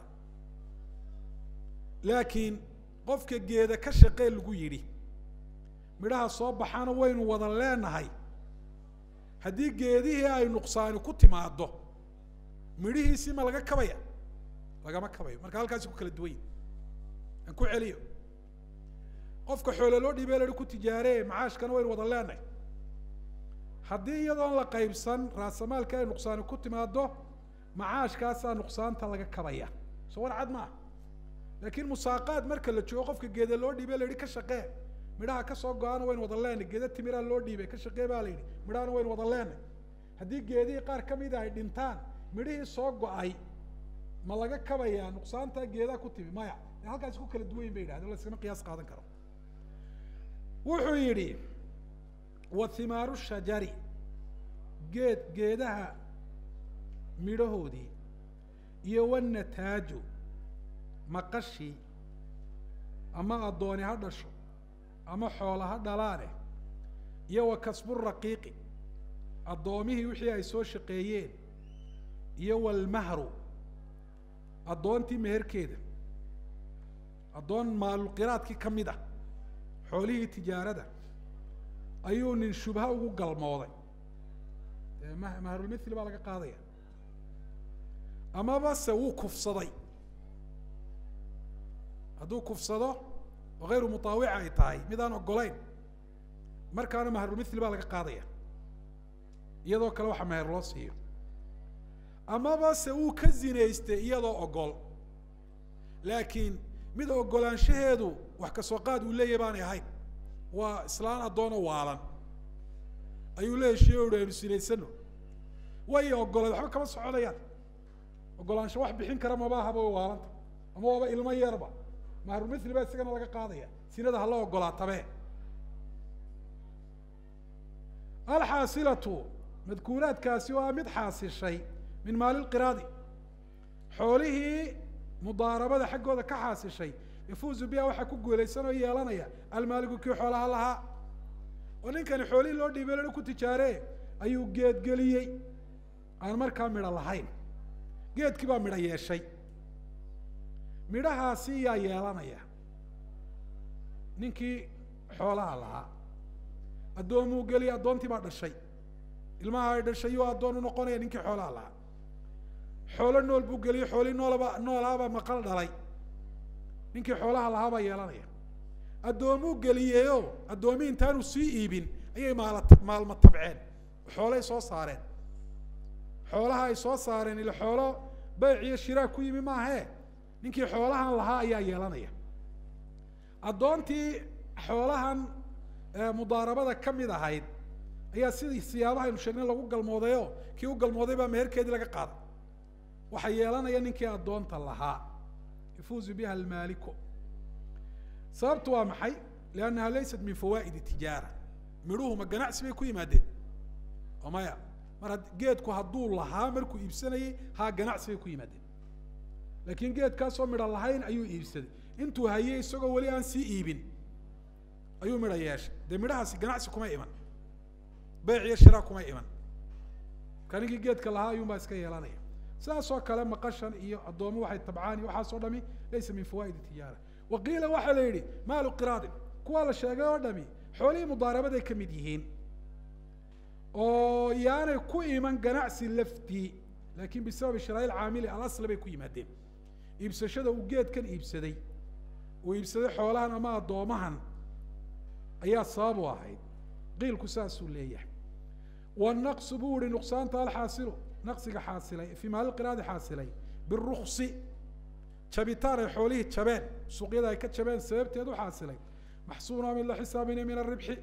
لكن قفك جيدا كشقي اللي يري مراها صوب حانا وين وضلنا هاي هدي جيدي هي نقصان كنت ما دو midhihiisii ma laga kabaya lagama kabayo marka halkaasi ku kala duwan aan ku celiyo qofka xoolo loo dhiibay la ku tijaaree macaashkana way wada leenay haddii iyadoon la qaybsan raasamaalka ay nuqsaan ku timaado macaashkaasa nuqsaanta laga kabaya soo war cad ma laakiin musaaqaad marka la joogo qofka geeda loo dhiibay la ka shaqee midhaha ka soo go'aan way wada leenay geeda timira loo dhiibay ka shaqee baa la yiri midhaha way wada leenay haddii geedii qaar kamid ah ay dhintaan midhihii soo go'ay ma laga kabayaa nuqsaanta geedaa ku timi maya halkaasi ku kala duwan bay yidhahdeen la iskama qiyaas qaadan karo wuxuu yidhi wa thimaaru shajari geed geedaha midhahoodii iyo wanataaju maqashii ama addooni ha dhasho ama xoola ha dhalaane iyo wa kasbu raqiiqi addoomihii wixii ay soo shaqeeyeen iyo walmahru addoontii meherkeeda addoon maalulqiraadkii ka mid ah xoolihii tijaarada ayuu nin shubha ugu galmooday mahrulmithli baa laga qaadaya amaba se wuu kufsaday hadduu kufsado oo hayru mutaawica ay tahay mid aan ogolayn markaana mahrulmithli baa laga qaadaya iyadoo kale waxa meher loo siiyo amaba se uu ka zinaystay iyadoo ogol laakiin mid ogolaanshaheedu wax ka soo qaad uu leeyahay baanay ahayn waa islaan addoono waalan ayuu la heshiiyey oo aynu sinaysano way ogolad waxba kama soconayaan ogolaansho wax bixin kara maba ahaba way waalanta ama waaba ilmo yarba mahrulmithli baa isagana laga qaadaya sinada hala ogolaatabe alxaasilatu madkuuraadkaasi waa mid xaasishay من مال القراضي حوله مضاربة حقه ذا كحاس الشيء يفوز بها وحكوا جوليسنا ويالنا المالك كي حولها لها ولين كان حولي لو دي بيلو كنت تجاري أيو جيت قليي أنا مر كان من اللهين جيت كبا من أي شيء مرها سيا يالنا يا نينكي حولها لها الدومو قلي الدون بعد الشيء الماء هذا الشيء والدون نقول نينكي حولها لها xoolo nool buu geliyay xooli noolaba noolaaba maqal dhalay ninkii xoolaha lahaaba yeelanaya addoomuu geliyeeyo addoomi intaanu sii iibin ayay maalma tabceen xoolay soo saareen xoolaha ay soo saareen ila xoolo bayc iyo shiraa ku yimi maahee ninkii xoolahan lahaa ayaa yeelanaya addoontii xoolahan mudaarabada ka mid ahayd ayaa sidii siyaabaha aynu sheegnay lagu galmoodayo kii u galmooday baa meherkeedii laga qaaday waxay yeelanaya ninkii addoonta lahaa يفوز بها المالك sababtu waa maxay لأنها ليست من فوائد التجارة miruhu ma ganacsi bay ku yimaadeen oo maya mar geedku hadduu lahaa markuu iibsanayay ha ganacsi bay ku yimaadeen laakiin geedkaas oo midho lahayn ayuu iibsaday intuu hayay isagoo wali aan sii iibin ayuu midho yeeshay dee midhahaasi ganacsi kuma iman beec iyo shiraa kuma iman kanigii geedka lahaa ayuunbaa iska yeelanaya sidaas oo kale maqashan iyo addoomo waxay tabcaan iyo waxaas oo dhami laysa min fawaa'id tijaara waqiila waxaa la yidhi maalu qiraadin kuwaa la sheegay oo dhami xoolihii mudaarabaday ka mid yihiin oo yaanay ku iman ganacsi laftii laakiin bisababi sharaa'il caamili alasli bay ku yimaadeen iibsashada uu geedkan iibsaday uu iibsaday xoolahan ama addoomahan ayaa sabab u ahayd qiilku saasuu leeyahay والنقص بوري نقصان تال حاصله نقصك حاصلي في مال القراض حاصلي بالرخص شبيتار حوله شبان سوق يدا كشبان سببت يدو حاصلي محصورة من حسابنا من الربح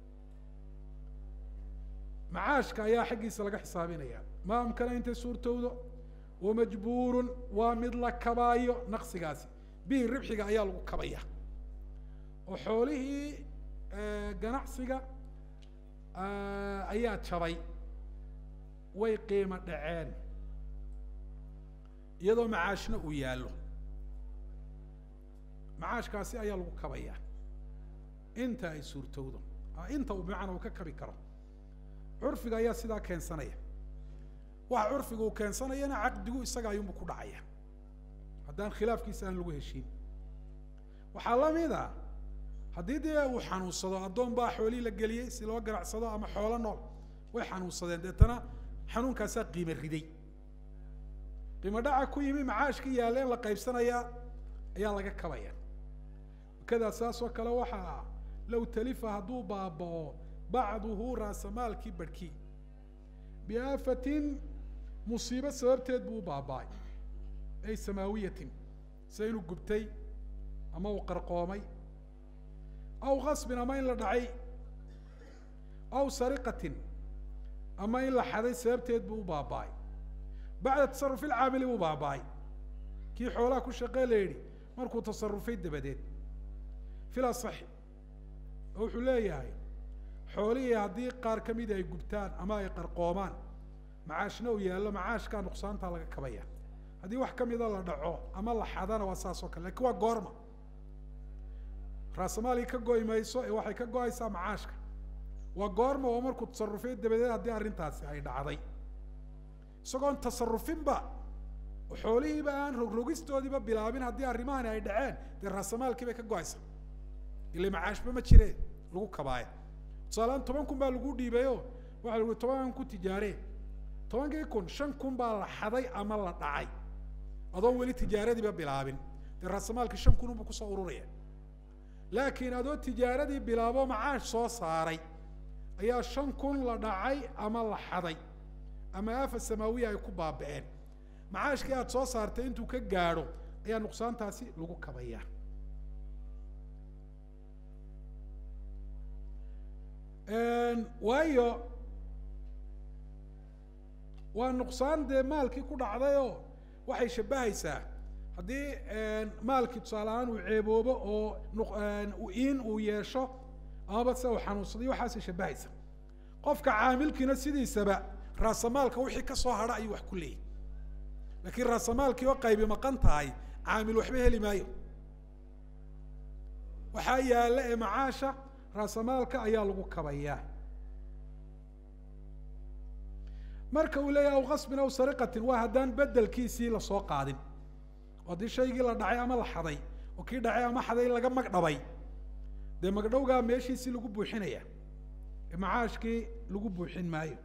معاشك يا حقي سلق حسابنا يا ما أمكن أنت سور تودو ومجبور ومثل كبايو نقص قاسي به الربح قايل كبايا وحوله جناحسك أيات شبي ويقيمة دعان يدو معاشنا ويالو معاش كاسي أيال كبايا أنت أي سور تودو أنت وبمعنى وككبي كرم عرفك يا سيدا كان سنية وعرفك وكان سنية أنا عقده إسقى يوم بكرة عيا هذا خلاف كيسان لوجه الشين وحلا ماذا حديدي وحنو الصدى الدون باحولي للجلية سلوا جرع صدى أما حولا نور وحنو الصدى دتنا حنون كاسق قيمة ردي قيمة دعا كويمي معاش كي يالين لقيب سنية يلا كبايا كذا أساس وكلا وحا لو تلفها دو بابو بعضه راس مال كي بركي بآفة مصيبة سببتها بو باباي أي سماوية سينو قبتي أما وقرقومي أو غصب أما إلا دعي أو سرقة أما إلا حدي سببتها بو باباي بعد تصرف العامل بو باباي كي حولاك وشغال ليري مركو تصرفي دبدين في الأصح أو حلايا هاي حولي هذه قار كميدة يقبتان أما يقرقومان معاشنا ويالا معاش كان نقصان تالا كبايا هذه واحد كميدة الله دعوه أما الله حضانا واساسو كان لكن هو قورما راس مالي كقوي ميسو واحد كقوي سا معاشك وقورما ومركو تصرفين دبدين هذه أرنتاسي هاي دعضي سوغون تصرفين با وحولي بان روغيستو دي با بلابين هذه أرمان هاي دعان دي راس مال كيبا كقوي سا اللي معاش بما تشيري لغو كبايا صالان طبعاً كم بالجود يبيو وعلى طبعاً كنت تجاري طبعاً كيكون شن كم بالحضي أمر لا تعي أظن ولي تجارة دي ببلابين الرأس مال كشم كونوا بكسورورية لكن هذا التجارة دي بلابو معاش صو صاري أيا شن كون لا تعي أمر لا حضي أما آف السماوية يكون بابين معاش كيات صو صارتين تو كجارو أيا نقصان تاسي لقو كبايا waayo waa nuqsaan de maalkii ku dhacdayo waxay shabahaysaa hadii maalkii tusaalahan uu ceeboobo oo uu in uu yeesho ama se uu xanuunsado waxaas shabahaysa qofka caamilkiina sidiisaba raasamaalka wixii ka soo hara ay wax ku leeyahay laakiin raasamaalkii oo qayb maqan tahay caamil waxba heli maayo waxa yaala ee macaasha raasamaalka ayaa lagu kabayaa marka uu leeyahay qasbina aw sariqatin waa hadaan bedelkiisii la soo qaadin wadii shaygii la dhacay ama la xaday oo kii dhacay ama xaday laga magdhabay de magdhowga meeshiisii lagu buuxinaya ee macaashkii lagu buuxin maayo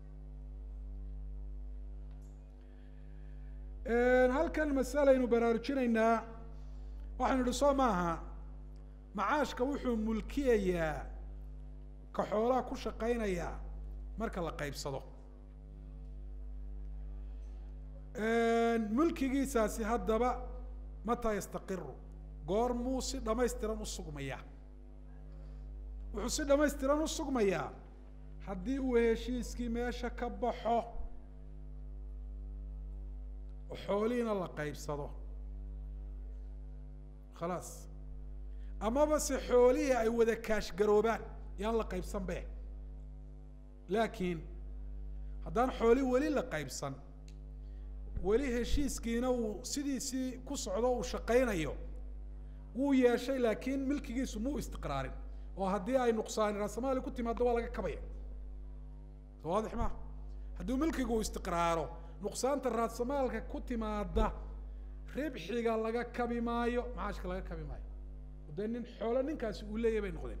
een halkan mas'ala inuu baraarujinaynaa waxaanu dhisoo maaha معاشك وحو ملكية كحولا كشقينيا مركا لقيب صدو ملكي ساسي هدبا متى يستقر قورمو سيدا ما يستران السقمية وحو سيدا ما يستران السقمية حدي وهشيسكي ماشا كبحو وحولين لقيب صدو خلاص أما بس حوليه أي وذا كاش قروبان يلا قيب صن به لكن هذا حولي ولي لا قيب صن ولي هشيس كينو سيدي سي كسعدو وشقينا يو ويا شيء لكن ملكي جيسو مو استقرار وهدي أي نقصان راس مالي كنت ما دوالك كبير واضح ما هدو ملكي جو استقراره نقصان الراس مالك كنت ما ده ربحي قال لك كبي مايو معاشك لك كبي مايو ودين حولا نكاس وليه بين خدين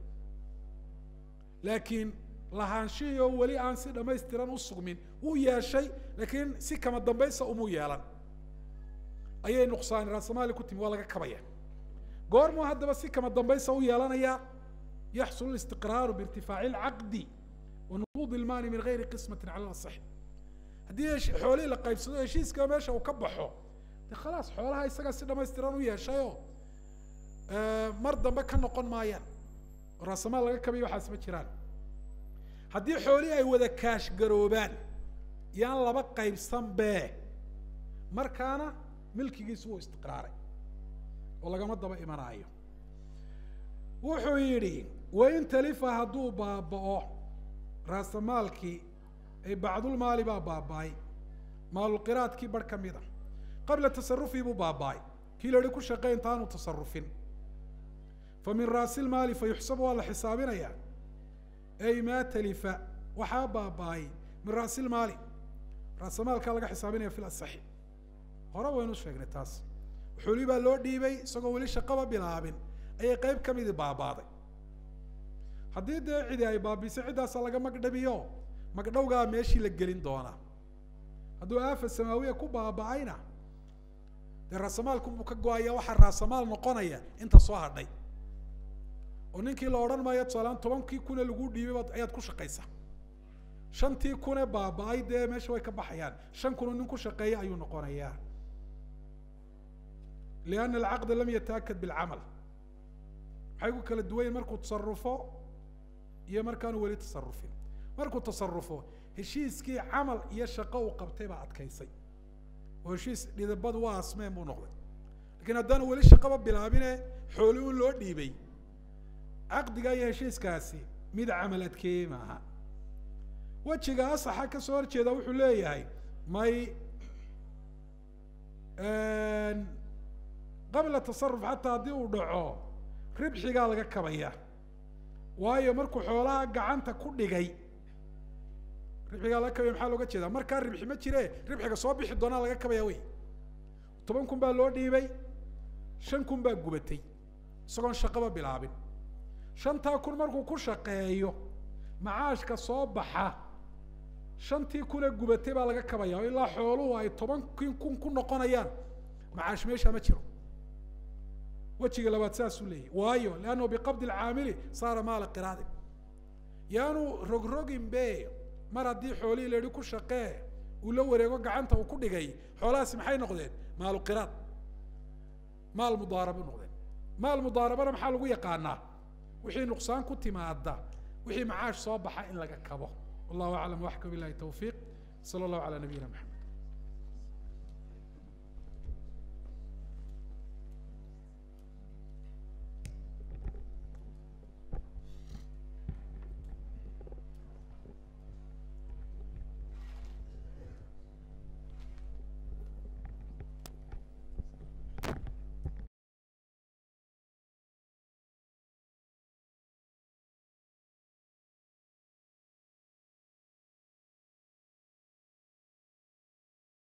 لكن لهانشي ولي أنسي لما يستران الصقمين ويا شيء لكن سكة ما الضبيسة أمو يالن أي نقصان راس مالي كنت موالغا كبير قورمو هذا بس سكة ما الضبيسة ويالن أيا يحصل الاستقرار بارتفاع العقد ونقوض المال من غير قسمة على الصحيح haddii xoolihii la qaybsado heshiiska meesha uu ka baxo de khalaas xoolaha isagaa si dhamaystiran u yeeshayoo mar dambe ka noqon maayaan raasamaal laga kabiyo waxaas ma jiraan haddii xoolihii ay wada kaash garoobaan yaan laba qaybsan bee markaana milkigiisu wuu istiqraaray oo lagama daba imanaayo wuxuu yidhi wain talifa hadduu baaba'o raasamaalkii ay bacdulmaali baa baaba'ay maalulqiraadkii bar ka mid a qabla tasarufii buu baaba'ay kii la yihi ku shaqey intaanu tasarufin fa min raasilmaali fa yuxsabu waa la xisaabinayaa ay maa talifa waxaa baaba'ay min raasilmaali raasamaalkaa laga xisaabinaya fi lasaxi hore waynu sheegnay taas xoolii baa loo dhiibay isagoo weli shaqaba bilaabin ayay qayb ka midii baabaaday haddii dee cidi ay baabiisay ciddaasa laga magdhabiyo magdhowgaa meeshii la gelin doonaa hadduu aafa samaawiya ku baaba'ayna dee raasamaalku buu ka go-aya waxaa raasamaal noqonaya inta soo hadhay oo ninkii la odhan maayo tusaalaan tobankii kune lagu dhiibay ayaad ku shaqaysaa shantii kune baaba-ay dee meesha way ka baxayaan shan kunu nin ku shaqeeya ayuu noqonayaa lianna alcaqda lam yataakad bilcamal maxay ku kala duwan yihin markuu tasarufo iyo markaanu weli tasarufin markuu tasarufo heshiiskii camal iyo shaqo uu qabtay baa adkaysay oo heshiis dhidabadu waa asmeen buu noqday lakiin haddaanu weli shaqaba bilaabine xooli un loo dhiibay caqdiga iyo heshiiskaasi mid camal adkeeyey maaha wejiga asaxa kasoo horjeeda wuxuu leeyahay may qabla tasaruf xataa haddii uu dhaco ribxigaa laga kabaya waayo markuu xoolaha gacanta ku dhigay ribxigaa laga kabaya maxaa looga jeedaa markaa ribxi ma jire ribxiga soo bixi doonaa laga kabaya wey toban kun baa loo dhiibay shan kun baa gubatay isagoon shaqaba bilaabin shantaa kun markuu ku shaqeeyo macaashka soo baxa shantii kuna gubatay baa laga kabaya oo ilaa xooluhu ay tobankii kun ku noqonayaan macaash meesha ma jiro wejiga labaad saasuu leeyahy waayo liannahu biqabdi alcaamili saara maala qiraadin yaanu rogrogin be mar haddii xoolihii la yihi ku shaqee uu la wareego gacanta uu ku dhigay xoolahaasi maxay noqdeen maalu qiraad maal mudaarabo noqdeen maal mudaarabana maxaa lagu yaqaanaa wixii nuqsaan ku timaada wixii macaash soo baxa in laga kabo wallahu aclam waxka billahi tawfiiq sala allahu calaa nabiyina maxamed